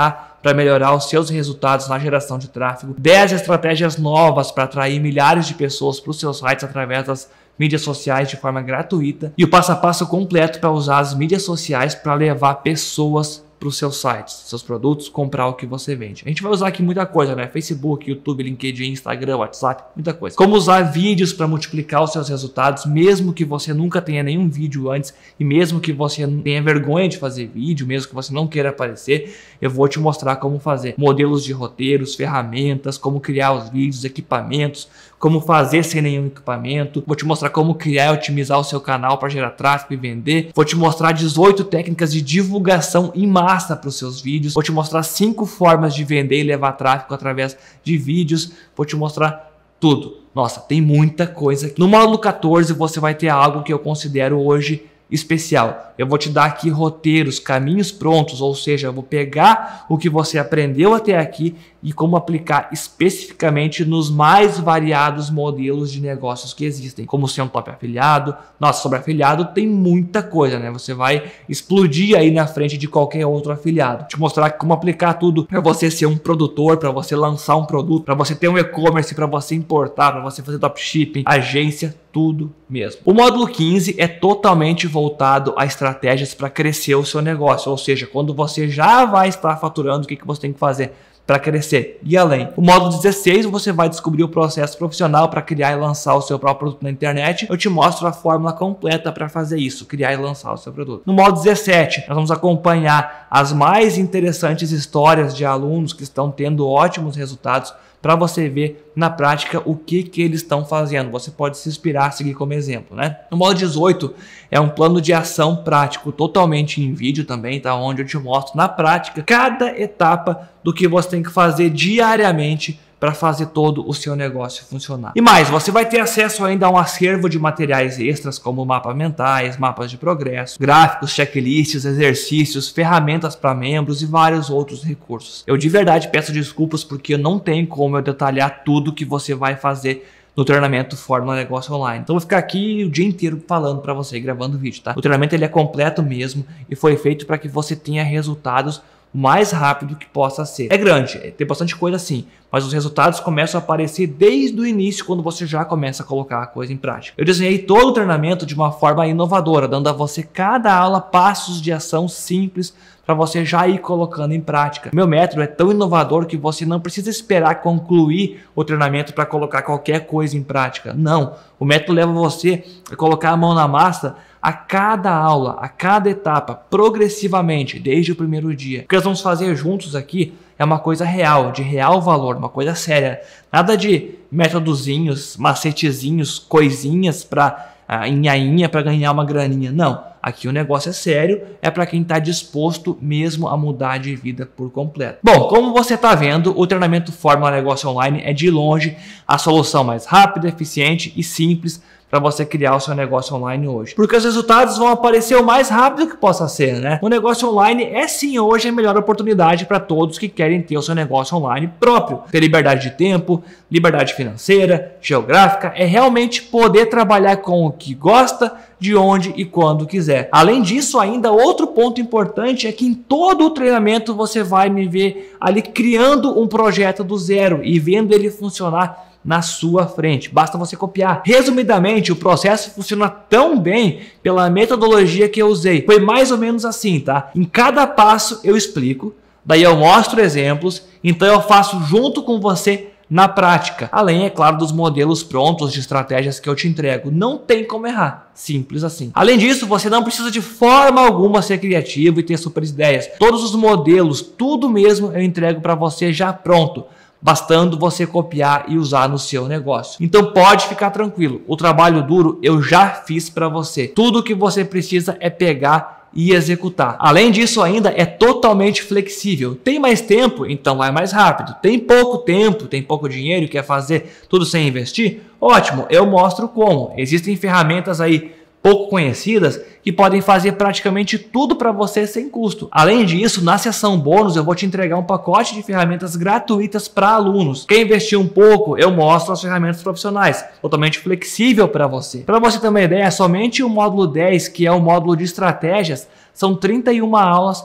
B: para melhorar os seus resultados na geração de tráfego, dez estratégias novas para atrair milhares de pessoas para os seus sites através das mídias sociais de forma gratuita e o passo a passo completo para usar as mídias sociais para levar pessoas para os seus sites, seus produtos, comprar o que você vende. A gente vai usar aqui muita coisa, né? Facebook, YouTube, LinkedIn, Instagram, WhatsApp, muita coisa. Como usar vídeos para multiplicar os seus resultados, mesmo que você nunca tenha nenhum vídeo antes e mesmo que você tenha vergonha de fazer vídeo, mesmo que você não queira aparecer, eu vou te mostrar como fazer. Modelos de roteiros, ferramentas, como criar os vídeos, equipamentos, como fazer sem nenhum equipamento. Vou te mostrar como criar e otimizar o seu canal para gerar tráfego e vender. Vou te mostrar dezoito técnicas de divulgação em massa para os seus vídeos. Vou te mostrar cinco formas de vender e levar tráfego através de vídeos. Vou te mostrar tudo. Nossa, tem muita coisa aqui. No módulo quatorze você vai ter algo que eu considero hoje especial. Eu vou te dar aqui roteiros, caminhos prontos, ou seja, eu vou pegar o que você aprendeu até aqui e como aplicar especificamente nos mais variados modelos de negócios que existem, como ser um top afiliado. Nossa, sobre afiliado tem muita coisa, né? Você vai explodir aí na frente de qualquer outro afiliado. Te mostrar como aplicar tudo para você ser um produtor, para você lançar um produto, para você ter um e-commerce, para você importar, para você fazer dropshipping, agência, tudo mesmo. O módulo quinze é totalmente voltado a estratégias para crescer o seu negócio, ou seja, quando você já vai estar faturando, o que, que você tem que fazer para crescer e além. O módulo dezesseis você vai descobrir o processo profissional para criar e lançar o seu próprio produto na internet. Eu te mostro a fórmula completa para fazer isso, criar e lançar o seu produto. No módulo dezessete nós vamos acompanhar as mais interessantes histórias de alunos que estão tendo ótimos resultados para você ver na prática o que, que eles estão fazendo. Você pode se inspirar, seguir como exemplo, né? No módulo dezoito é um plano de ação prático, totalmente em vídeo também, tá? Onde eu te mostro na prática cada etapa do que você tem que fazer diariamente para fazer todo o seu negócio funcionar. E mais, você vai ter acesso ainda a um acervo de materiais extras como mapas mentais, mapas de progresso, gráficos, checklists, exercícios, ferramentas para membros e vários outros recursos. Eu de verdade peço desculpas porque eu não tenho como eu detalhar tudo que você vai fazer no treinamento Fórmula Negócio Online. Então eu vou ficar aqui o dia inteiro falando para você, gravando vídeo, tá? O treinamento ele é completo mesmo e foi feito para que você tenha resultados o mais rápido que possa ser. É grande, tem bastante coisa assim, mas os resultados começam a aparecer desde o início, quando você já começa a colocar a coisa em prática. Eu desenhei todo o treinamento de uma forma inovadora, dando a você cada aula passos de ação simples para você já ir colocando em prática. Meu método é tão inovador que você não precisa esperar concluir o treinamento para colocar qualquer coisa em prática. Não, o método leva você a colocar a mão na massa a cada aula, a cada etapa, progressivamente, desde o primeiro dia. O que nós vamos fazer juntos aqui é uma coisa real, de real valor, uma coisa séria. Nada de métodozinhos, macetezinhos, coisinhas para uh, inhainha para ganhar uma graninha. Não, aqui o negócio é sério, é para quem está disposto mesmo a mudar de vida por completo. Bom, como você está vendo, o treinamento Fórmula Negócio Online é de longe a solução mais rápida, eficiente e simples para você criar o seu negócio online hoje. Porque os resultados vão aparecer o mais rápido que possa ser, né? O negócio online é sim hoje a melhor oportunidade para todos que querem ter o seu negócio online próprio. Ter liberdade de tempo, liberdade financeira, geográfica, é realmente poder trabalhar com o que gosta, de onde e quando quiser. Além disso, ainda outro ponto importante é que em todo o treinamento você vai me ver ali criando um projeto do zero e vendo ele funcionar na sua frente. Basta você copiar. Resumidamente, o processo funciona tão bem pela metodologia que eu usei. Foi mais ou menos assim, tá? Em cada passo eu explico, daí eu mostro exemplos, então eu faço junto com você na prática. Além, é claro, dos modelos prontos de estratégias que eu te entrego. Não tem como errar. Simples assim. Além disso, você não precisa de forma alguma ser criativo e ter super ideias. Todos os modelos, tudo mesmo eu entrego para você já pronto, bastando você copiar e usar no seu negócio. Então pode ficar tranquilo, o trabalho duro eu já fiz para você. Tudo que você precisa é pegar e executar. Além disso, ainda é totalmente flexível. Tem mais tempo? Então vai mais rápido. Tem pouco tempo, tem pouco dinheiro e quer fazer tudo sem investir? Ótimo, eu mostro como. Existem ferramentas aí pouco conhecidas que podem fazer praticamente tudo para você sem custo. Além disso, na seção bônus eu vou te entregar um pacote de ferramentas gratuitas para alunos. Quer investir um pouco, eu mostro as ferramentas profissionais, totalmente flexível para você. Para você ter uma ideia, somente o módulo dez, que é o módulo de estratégias, são trinta e uma aulas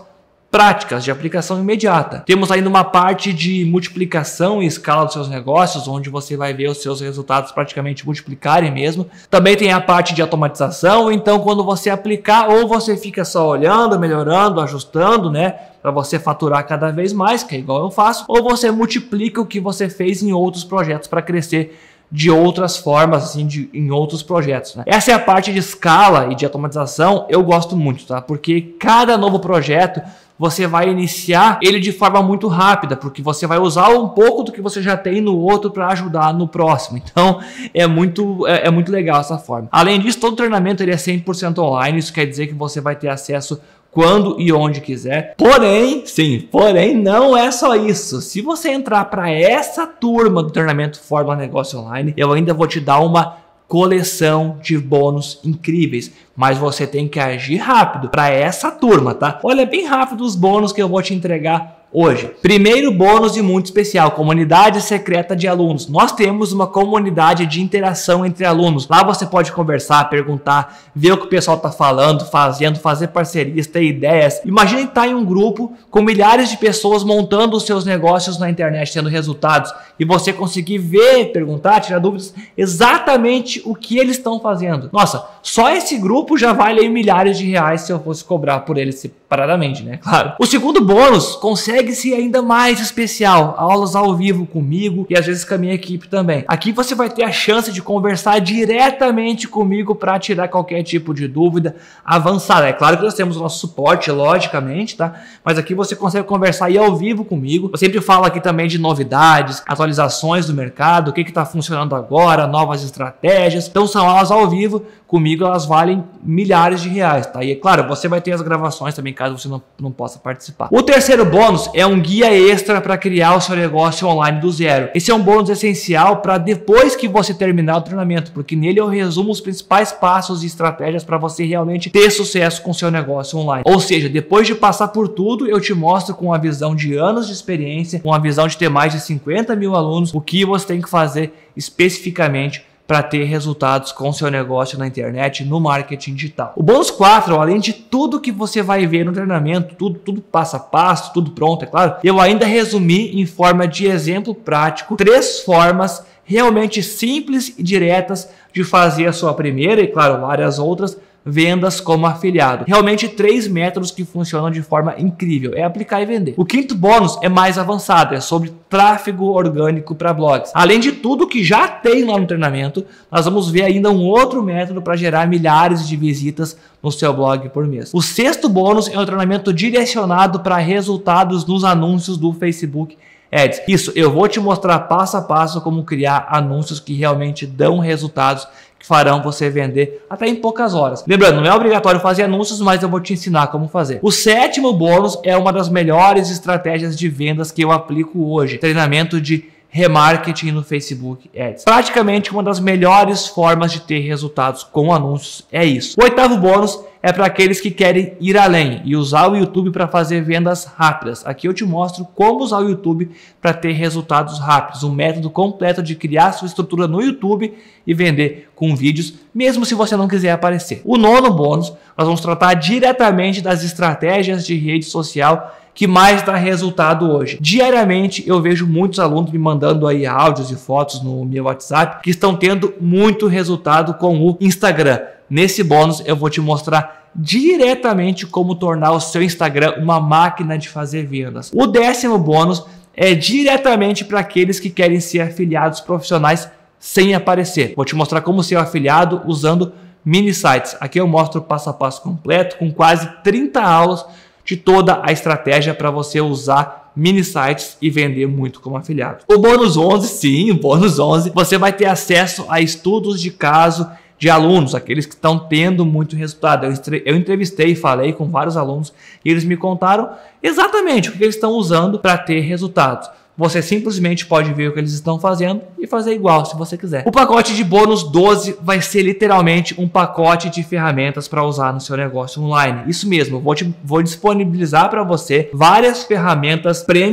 B: práticas de aplicação imediata. Temos ainda uma parte de multiplicação e escala dos seus negócios, onde você vai ver os seus resultados praticamente multiplicarem mesmo. Também tem a parte de automatização, então quando você aplicar, ou você fica só olhando, melhorando, ajustando, né, para você faturar cada vez mais, que é igual eu faço, ou você multiplica o que você fez em outros projetos para crescer de outras formas, assim, de, em outros projetos, né? Essa é a parte de escala e de automatização, eu gosto muito, tá? Porque cada novo projeto você vai iniciar ele de forma muito rápida, porque você vai usar um pouco do que você já tem no outro para ajudar no próximo. Então é muito, é, é muito legal essa forma. Além disso, todo treinamento ele é cem por cento online, isso quer dizer que você vai ter acesso quando e onde quiser. Porém, sim, porém não é só isso. Se você entrar para essa turma do treinamento Fórmula Negócio Online, eu ainda vou te dar uma coleção de bônus incríveis, mas você tem que agir rápido para essa turma, tá? Olha bem rápido os bônus que eu vou te entregar hoje. Primeiro bônus e muito especial, comunidade secreta de alunos. Nós temos uma comunidade de interação entre alunos. Lá você pode conversar, perguntar, ver o que o pessoal está falando, fazendo, fazer parcerias, ter ideias. Imagine estar em um grupo com milhares de pessoas montando os seus negócios na internet, tendo resultados, e você conseguir ver, perguntar, tirar dúvidas, exatamente o que eles estão fazendo. Nossa, só esse grupo já vale aí milhares de reais se eu fosse cobrar por eles separadamente, né? Claro. O segundo bônus consegue ser ainda mais especial, aulas ao vivo comigo e às vezes com a minha equipe também. Aqui você vai ter a chance de conversar diretamente comigo para tirar qualquer tipo de dúvida avançada. É claro que nós temos o nosso suporte, logicamente, tá? Mas aqui você consegue conversar aí ao vivo comigo. Eu sempre falo aqui também de novidades, atualizações do mercado, o que está funcionando agora, novas estratégias. Então são aulas ao vivo comigo, elas valem milhares de reais, tá? E é claro, você vai ter as gravações também, caso você não, não possa participar. O terceiro bônus é um guia extra para criar o seu negócio online do zero. Esse é um bônus essencial para depois que você terminar o treinamento, porque nele eu resumo os principais passos e estratégias para você realmente ter sucesso com o seu negócio online. Ou seja, depois de passar por tudo, eu te mostro com a visão de anos de experiência, com a visão de ter mais de cinquenta mil alunos, o que você tem que fazer especificamente para ter resultados com seu negócio na internet, no marketing digital. O bônus quatro, além de tudo que você vai ver no treinamento, tudo, tudo passo a passo, tudo pronto, é claro, eu ainda resumi em forma de exemplo prático três formas realmente simples e diretas de fazer a sua primeira e, claro, várias outras vendas como afiliado. Realmente três métodos que funcionam de forma incrível. É aplicar e vender. O quinto bônus é mais avançado. É sobre tráfego orgânico para blogs. Além de tudo que já tem lá no treinamento, nós vamos ver ainda um outro método para gerar milhares de visitas no seu blog por mês. O sexto bônus é um treinamento direcionado para resultados nos anúncios do Facebook Ads. Isso, eu vou te mostrar passo a passo como criar anúncios que realmente dão resultados, que farão você vender até em poucas horas. Lembrando, não é obrigatório fazer anúncios, mas eu vou te ensinar como fazer. O sétimo bônus é uma das melhores estratégias de vendas que eu aplico hoje. Treinamento de remarketing no Facebook Ads. Praticamente uma das melhores formas de ter resultados com anúncios é isso. O oitavo bônus é para aqueles que querem ir além e usar o YouTube para fazer vendas rápidas. Aqui eu te mostro como usar o YouTube para ter resultados rápidos. Um método completo de criar sua estrutura no YouTube e vender com vídeos, mesmo se você não quiser aparecer. O nono bônus, nós vamos tratar diretamente das estratégias de rede social que mais dá resultado hoje. Diariamente eu vejo muitos alunos me mandando aí áudios e fotos no meu WhatsApp que estão tendo muito resultado com o Instagram. Nesse bônus eu vou te mostrar diretamente como tornar o seu Instagram uma máquina de fazer vendas. O décimo bônus é diretamente para aqueles que querem ser afiliados profissionais sem aparecer. Vou te mostrar como ser afiliado usando mini sites. Aqui eu mostro o passo a passo completo com quase trinta aulas de toda a estratégia para você usar mini sites e vender muito como afiliado. O bônus onze, sim, o bônus onze, você vai ter acesso a estudos de caso de alunos, aqueles que estão tendo muito resultado. Eu entrevistei e falei com vários alunos e eles me contaram exatamente o que eles estão usando para ter resultados. Você simplesmente pode ver o que eles estão fazendo e fazer igual se você quiser. O pacote de bônus doze vai ser literalmente um pacote de ferramentas para usar no seu negócio online. Isso mesmo, eu vou, te, vou disponibilizar para você várias ferramentas prêmios,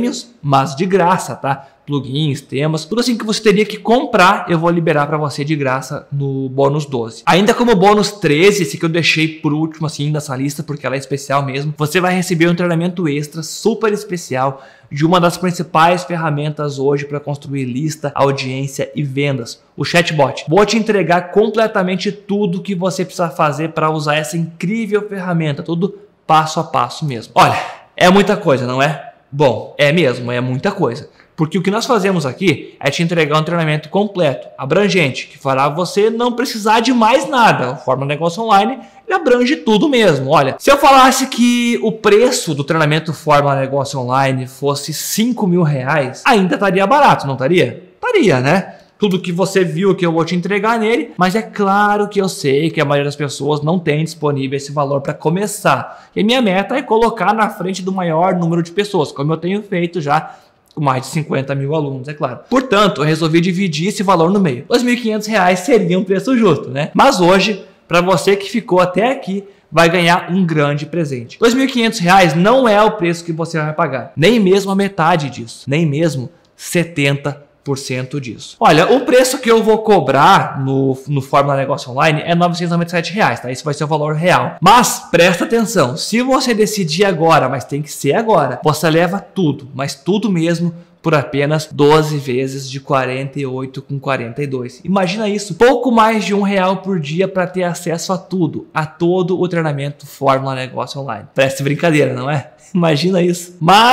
B: mas de graça, tá? Plugins, temas, tudo assim que você teria que comprar, eu vou liberar para você de graça no bônus doze. Ainda como bônus treze, esse que eu deixei por último assim nessa lista, porque ela é especial mesmo, você vai receber um treinamento extra super especial de uma das principais ferramentas hoje para construir lista, audiência e vendas, o chatbot. Vou te entregar completamente tudo que você precisa fazer para usar essa incrível ferramenta, tudo passo a passo mesmo. Olha, é muita coisa, não é? Bom, é mesmo, é muita coisa. Porque o que nós fazemos aqui é te entregar um treinamento completo, abrangente, que fará você não precisar de mais nada. O Fórmula Negócio Online ele abrange tudo mesmo. Olha, se eu falasse que o preço do treinamento Fórmula Negócio Online fosse cinco mil reais, ainda estaria barato, não estaria? Estaria, né? Tudo que você viu que eu vou te entregar nele, mas é claro que eu sei que a maioria das pessoas não tem disponível esse valor para começar. E a minha meta é colocar na frente do maior número de pessoas, como eu tenho feito já com mais de cinquenta mil alunos, é claro. Portanto, eu resolvi dividir esse valor no meio. dois mil e quinhentos reais seria um preço justo, né? Mas hoje, para você que ficou até aqui, vai ganhar um grande presente. dois mil e quinhentos reais não é o preço que você vai pagar, nem mesmo a metade disso, nem mesmo setenta por cento disso. Olha, o preço que eu vou cobrar no, no Fórmula Negócio Online é novecentos e noventa e sete reais, tá? Esse vai ser o valor real. Mas presta atenção, se você decidir agora, mas tem que ser agora, você leva tudo, mas tudo mesmo, por apenas doze vezes de quarenta e oito com quarenta e dois. Imagina isso, pouco mais de um real por dia para ter acesso a tudo, a todo o treinamento Fórmula Negócio Online. Parece brincadeira, não é? Imagina isso.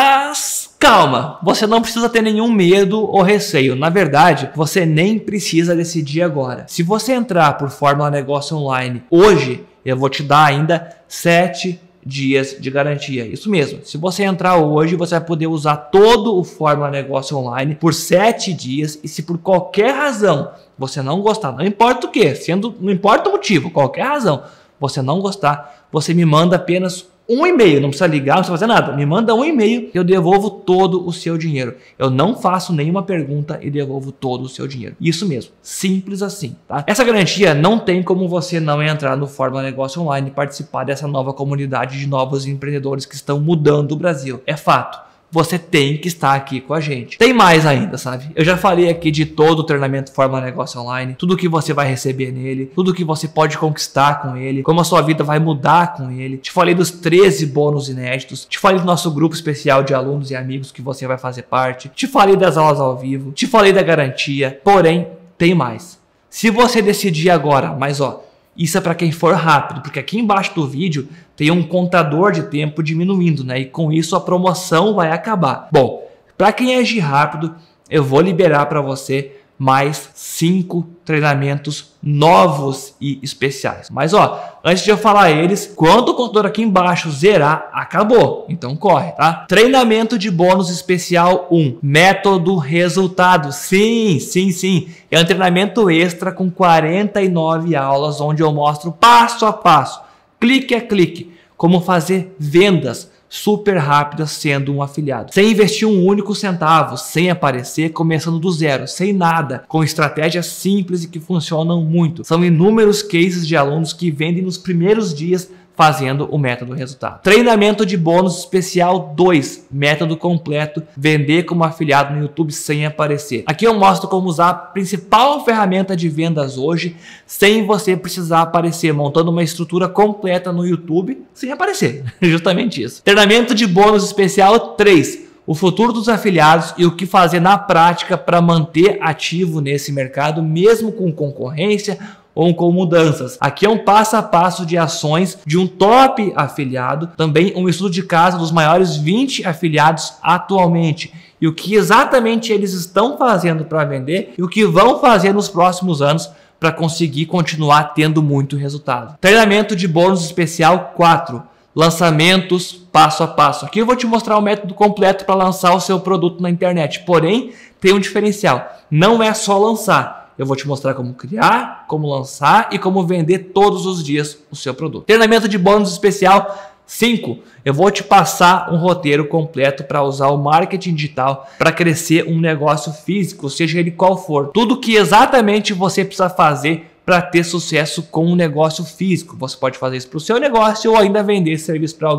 B: Mas calma, você não precisa ter nenhum medo ou receio. Na verdade, você nem precisa decidir agora. Se você entrar por Fórmula Negócio Online hoje, eu vou te dar ainda sete dias de garantia. Isso mesmo. Se você entrar hoje, você vai poder usar todo o Fórmula Negócio Online por sete dias. E se por qualquer razão você não gostar, não importa o que, sendo, não importa o motivo, qualquer razão, você não gostar, você me manda apenas um e-mail, não precisa ligar, não precisa fazer nada. Me manda um e-mail e eu devolvo todo o seu dinheiro. Eu não faço nenhuma pergunta e devolvo todo o seu dinheiro. Isso mesmo, simples assim, tá? Essa garantia não tem como você não entrar no Fórmula Negócio Online e participar dessa nova comunidade de novos empreendedores que estão mudando o Brasil. É fato. Você tem que estar aqui com a gente. Tem mais ainda, sabe? Eu já falei aqui de todo o treinamento Fórmula Negócio Online, tudo que você vai receber nele, tudo que você pode conquistar com ele, como a sua vida vai mudar com ele. Te falei dos treze bônus inéditos, te falei do nosso grupo especial de alunos e amigos que você vai fazer parte, te falei das aulas ao vivo, te falei da garantia, porém, tem mais. Se você decidir agora, mas ó, isso é para quem for rápido, porque aqui embaixo do vídeo tem um contador de tempo diminuindo, né? E com isso a promoção vai acabar. Bom, para quem agir rápido, eu vou liberar para você mais cinco treinamentos novos e especiais. Mas ó, antes de eu falar eles, quando o contador aqui embaixo zerar, acabou. Então corre, tá? Treinamento de bônus especial um, método resultado. Sim, sim, sim. É um treinamento extra com quarenta e nove aulas, onde eu mostro passo a passo, clique a clique, como fazer vendas super rápidas sendo um afiliado, sem investir um único centavo, sem aparecer, começando do zero, sem nada, com estratégias simples e que funcionam muito. São inúmeros cases de alunos que vendem nos primeiros dias fazendo o método resultado. Treinamento de bônus especial dois, método completo, vender como afiliado no YouTube sem aparecer. Aqui eu mostro como usar a principal ferramenta de vendas hoje, sem você precisar aparecer, montando uma estrutura completa no YouTube sem aparecer. Justamente isso. Treinamento de bônus especial três, o futuro dos afiliados e o que fazer na prática para manter ativo nesse mercado, mesmo com concorrência ou com mudanças. Aqui é um passo a passo de ações de um top afiliado, também um estudo de caso dos maiores vinte afiliados atualmente e o que exatamente eles estão fazendo para vender e o que vão fazer nos próximos anos para conseguir continuar tendo muito resultado. Treinamento de bônus especial quatro, lançamentos passo a passo. Aqui eu vou te mostrar o método completo para lançar o seu produto na internet, porém tem um diferencial, não é só lançar. Eu vou te mostrar como criar, como lançar e como vender todos os dias o seu produto. Treinamento de bônus especial cinco. Eu vou te passar um roteiro completo para usar o marketing digital para crescer um negócio físico, seja ele qual for. Tudo que exatamente você precisa fazer para ter sucesso com um negócio físico. Você pode fazer isso para o seu negócio ou ainda vender esse serviço para alguém.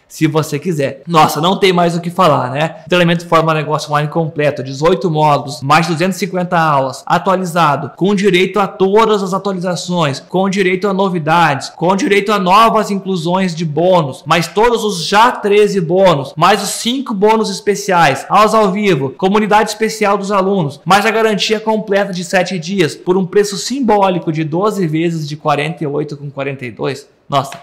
B: se você quiser. Nossa, não tem mais o que falar, né? Treinamento Fórmula Negócio Online completo, dezoito módulos, mais de duzentas e cinquenta aulas, atualizado, com direito a todas as atualizações, com direito a novidades, com direito a novas inclusões de bônus, mais todos os já treze bônus, mais os cinco bônus especiais, aulas ao vivo, comunidade especial dos alunos, mais a garantia completa de sete dias, por um preço simbólico de doze vezes de quarenta e oito com quarenta e dois. Nossa,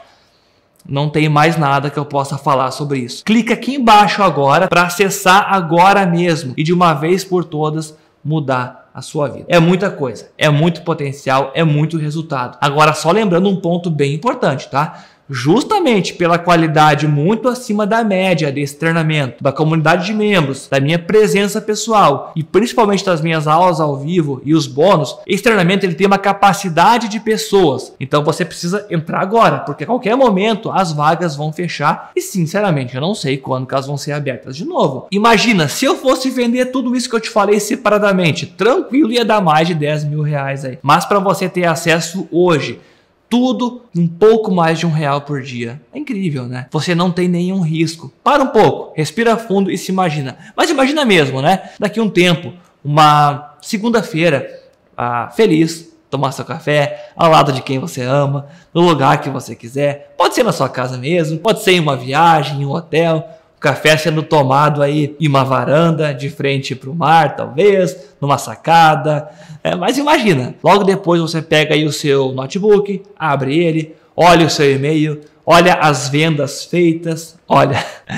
B: não tem mais nada que eu possa falar sobre isso. Clica aqui embaixo agora para acessar agora mesmo e de uma vez por todas mudar a sua vida. É muita coisa, é muito potencial, é muito resultado. Agora só lembrando um ponto bem importante, tá? Justamente pela qualidade muito acima da média desse treinamento, da comunidade de membros, da minha presença pessoal e principalmente das minhas aulas ao vivo e os bônus, esse treinamento ele tem uma capacidade de pessoas. Então você precisa entrar agora, porque a qualquer momento as vagas vão fechar e sinceramente eu não sei quando que elas vão ser abertas de novo. Imagina, se eu fosse vender tudo isso que eu te falei separadamente, tranquilo ia dar mais de dez mil reais aí. Mas para você ter acesso hoje, tudo um pouco mais de um real por dia. É incrível, né? Você não tem nenhum risco. Para um pouco, respira fundo e se imagina. Mas imagina mesmo, né? Daqui a um tempo, uma segunda-feira, ah, feliz, tomar seu café, ao lado de quem você ama, no lugar que você quiser. Pode ser na sua casa mesmo, pode ser em uma viagem, em um hotel. Café sendo tomado aí em uma varanda, de frente para o mar, talvez, numa sacada. É, mas imagina, logo depois você pega aí o seu notebook, abre ele, olha o seu e-mail, olha as vendas feitas, olha,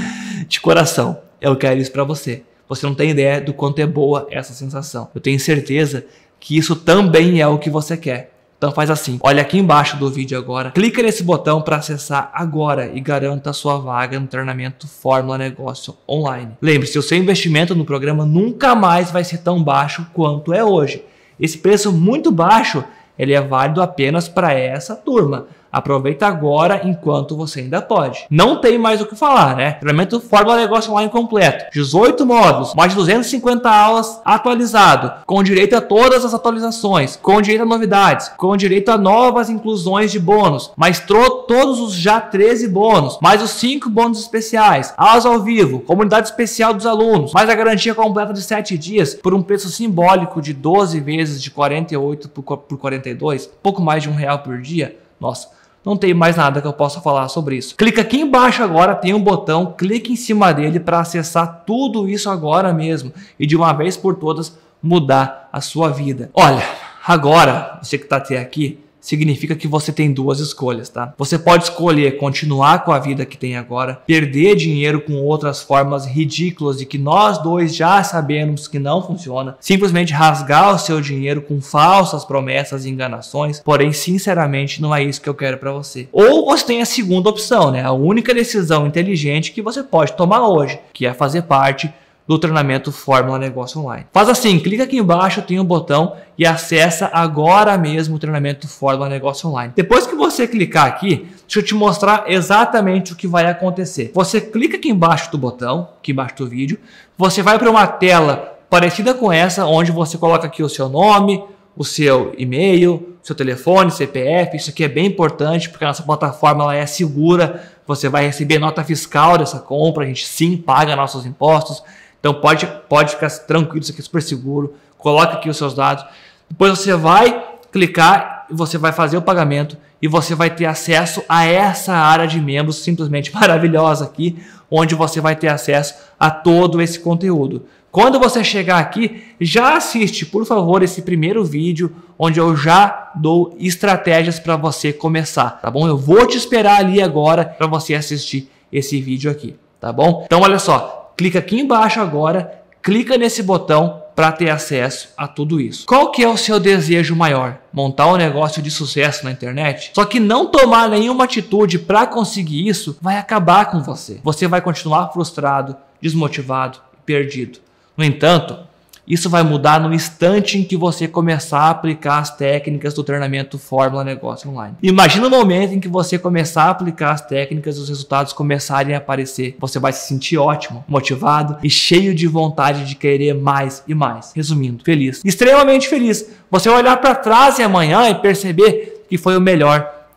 B: de coração, eu quero isso para você. Você não tem ideia do quanto é boa essa sensação. Eu tenho certeza que isso também é o que você quer. Então faz assim, olha aqui embaixo do vídeo agora, clica nesse botão para acessar agora e garanta a sua vaga no treinamento Fórmula Negócio Online. Lembre-se, o seu investimento no programa nunca mais vai ser tão baixo quanto é hoje. Esse preço muito baixo, ele é válido apenas para essa turma. Aproveita agora enquanto você ainda pode. Não tem mais o que falar, né? Treinamento Fórmula Negócio Online completo. dezoito módulos, mais de duzentas e cinquenta aulas, atualizado, com direito a todas as atualizações, com direito a novidades, com direito a novas inclusões de bônus, mais todos os já treze bônus, mais os cinco bônus especiais, aulas ao vivo, comunidade especial dos alunos, mais a garantia completa de sete dias por um preço simbólico de doze vezes de quarenta e oito por quarenta e dois, pouco mais de um real por dia. Nossa, não tem mais nada que eu possa falar sobre isso. Clica aqui embaixo agora, tem um botão, clique em cima dele para acessar tudo isso agora mesmo e de uma vez por todas mudar a sua vida. Olha, agora, você que está até aqui, significa que você tem duas escolhas, tá? Você pode escolher continuar com a vida que tem agora, perder dinheiro com outras formas ridículas e que nós dois já sabemos que não funciona, simplesmente rasgar o seu dinheiro com falsas promessas e enganações, porém, sinceramente, não é isso que eu quero para você. Ou você tem a segunda opção, né? A única decisão inteligente que você pode tomar hoje, que é fazer parte do treinamento Fórmula Negócio Online. Faz assim, clica aqui embaixo, tem um botão e acessa agora mesmo o treinamento Fórmula Negócio Online. Depois que você clicar aqui, deixa eu te mostrar exatamente o que vai acontecer. Você clica aqui embaixo do botão, aqui embaixo do vídeo, você vai para uma tela parecida com essa, onde você coloca aqui o seu nome, o seu e-mail, seu telefone, C P F. Isso aqui é bem importante porque a nossa plataforma ela é segura, você vai receber nota fiscal dessa compra, a gente sim paga nossos impostos. Então pode, pode ficar tranquilo, isso aqui é super seguro. Coloca aqui os seus dados. Depois você vai clicar e você vai fazer o pagamento e você vai ter acesso a essa área de membros simplesmente maravilhosa aqui, onde você vai ter acesso a todo esse conteúdo. Quando você chegar aqui, já assiste, por favor, esse primeiro vídeo onde eu já dou estratégias para você começar, tá bom? Eu vou te esperar ali agora para você assistir esse vídeo aqui, tá bom? Então olha só. Clica aqui embaixo agora, clica nesse botão para ter acesso a tudo isso. Qual que é o seu desejo maior? Montar um negócio de sucesso na internet? Só que não tomar nenhuma atitude para conseguir isso vai acabar com você. Você vai continuar frustrado, desmotivado e perdido. No entanto, isso vai mudar no instante em que você começar a aplicar as técnicas do treinamento Fórmula Negócio Online. Imagina o momento em que você começar a aplicar as técnicas e os resultados começarem a aparecer. Você vai se sentir ótimo, motivado e cheio de vontade de querer mais e mais. Resumindo, feliz. Extremamente feliz. Você vai olhar para trás e amanhã e perceber que foi o melhor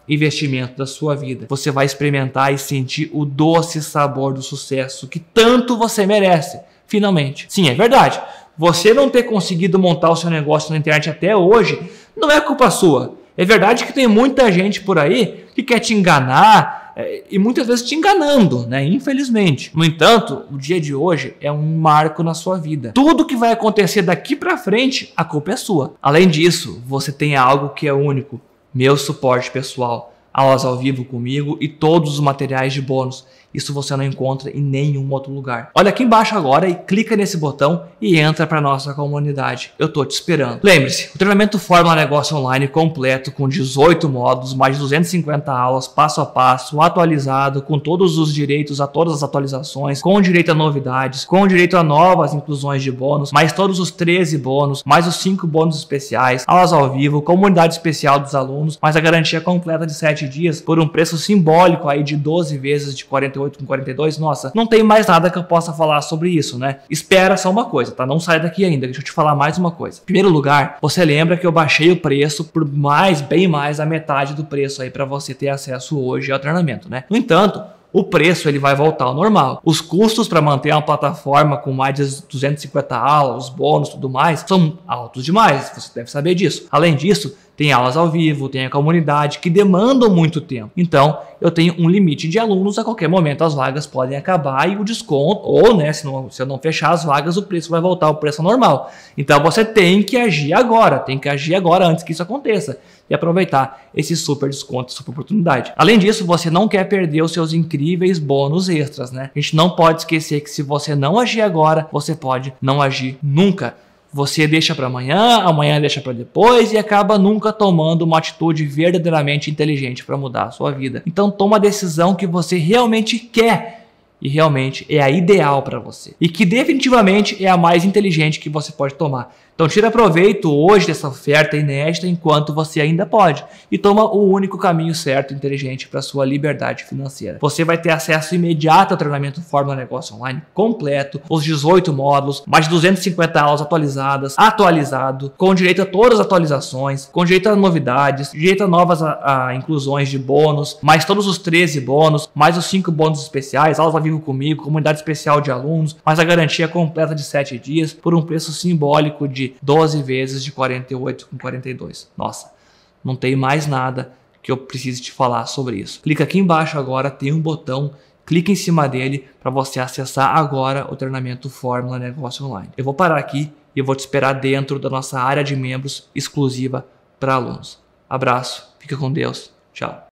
B: investimento da sua vida. Você vai experimentar e sentir o doce sabor do sucesso que tanto você merece, finalmente. Sim, é verdade. Você não ter conseguido montar o seu negócio na internet até hoje não é culpa sua. É verdade que tem muita gente por aí que quer te enganar é, e muitas vezes te enganando, né? Infelizmente. No entanto, o dia de hoje é um marco na sua vida. Tudo que vai acontecer daqui pra frente, a culpa é sua. Além disso, você tem algo que é único. Meu suporte pessoal, aulas ao vivo comigo e todos os materiais de bônus. Isso você não encontra em nenhum outro lugar. Olha aqui embaixo agora e clica nesse botão e entra para nossa comunidade. Eu tô te esperando. Lembre-se, o treinamento Fórmula Negócio Online completo com dezoito módulos, mais de duzentas e cinquenta aulas, passo a passo, atualizado, com todos os direitos a todas as atualizações, com direito a novidades, com direito a novas inclusões de bônus, mais todos os treze bônus, mais os cinco bônus especiais, aulas ao vivo, comunidade especial dos alunos, mais a garantia completa de sete dias por um preço simbólico aí de doze vezes de quarenta e oito com quarenta e dois, nossa, não tem mais nada que eu possa falar sobre isso, né? Espera só uma coisa, tá? Não sai daqui ainda, deixa eu te falar mais uma coisa. Em primeiro lugar, você lembra que eu baixei o preço por mais, bem mais da metade do preço aí para você ter acesso hoje ao treinamento, né? No entanto, o preço ele vai voltar ao normal. Os custos para manter uma plataforma com mais de duzentas e cinquenta aulas, os bônus e tudo mais, são altos demais, você deve saber disso. Além disso, tem aulas ao vivo, tem a comunidade que demandam muito tempo. Então, eu tenho um limite de alunos, a qualquer momento as vagas podem acabar e o desconto, ou né, se, não, se eu não fechar as vagas, o preço vai voltar ao preço normal. Então, você tem que agir agora, tem que agir agora antes que isso aconteça e aproveitar esse super desconto, super oportunidade. Além disso, você não quer perder os seus incríveis bônus extras, né? A gente não pode esquecer que se você não agir agora, você pode não agir nunca. Você deixa para amanhã, amanhã deixa para depois e acaba nunca tomando uma atitude verdadeiramente inteligente para mudar a sua vida. Então toma a decisão que você realmente quer e realmente é a ideal para você. E que definitivamente é a mais inteligente que você pode tomar. Então tira proveito hoje dessa oferta inédita enquanto você ainda pode. E toma o único caminho certo e inteligente para sua liberdade financeira. Você vai ter acesso imediato ao treinamento Fórmula Negócio Online completo, os dezoito módulos, mais de duzentas e cinquenta aulas atualizadas, atualizado, com direito a todas as atualizações, com direito a novidades, direito a novas a, a inclusões de bônus, mais todos os treze bônus, mais os cinco bônus especiais, aulas ao vivo comigo, comunidade especial de alunos, mais a garantia completa de sete dias por um preço simbólico de doze vezes de quarenta e oito com quarenta e dois. Nossa, não tem mais nada que eu precise te falar sobre isso. Clica aqui embaixo agora, tem um botão, clica em cima dele para você acessar agora o treinamento Fórmula Negócio Online. Eu vou parar aqui e eu vou te esperar dentro da nossa área de membros exclusiva para alunos. Abraço, fica com Deus, tchau.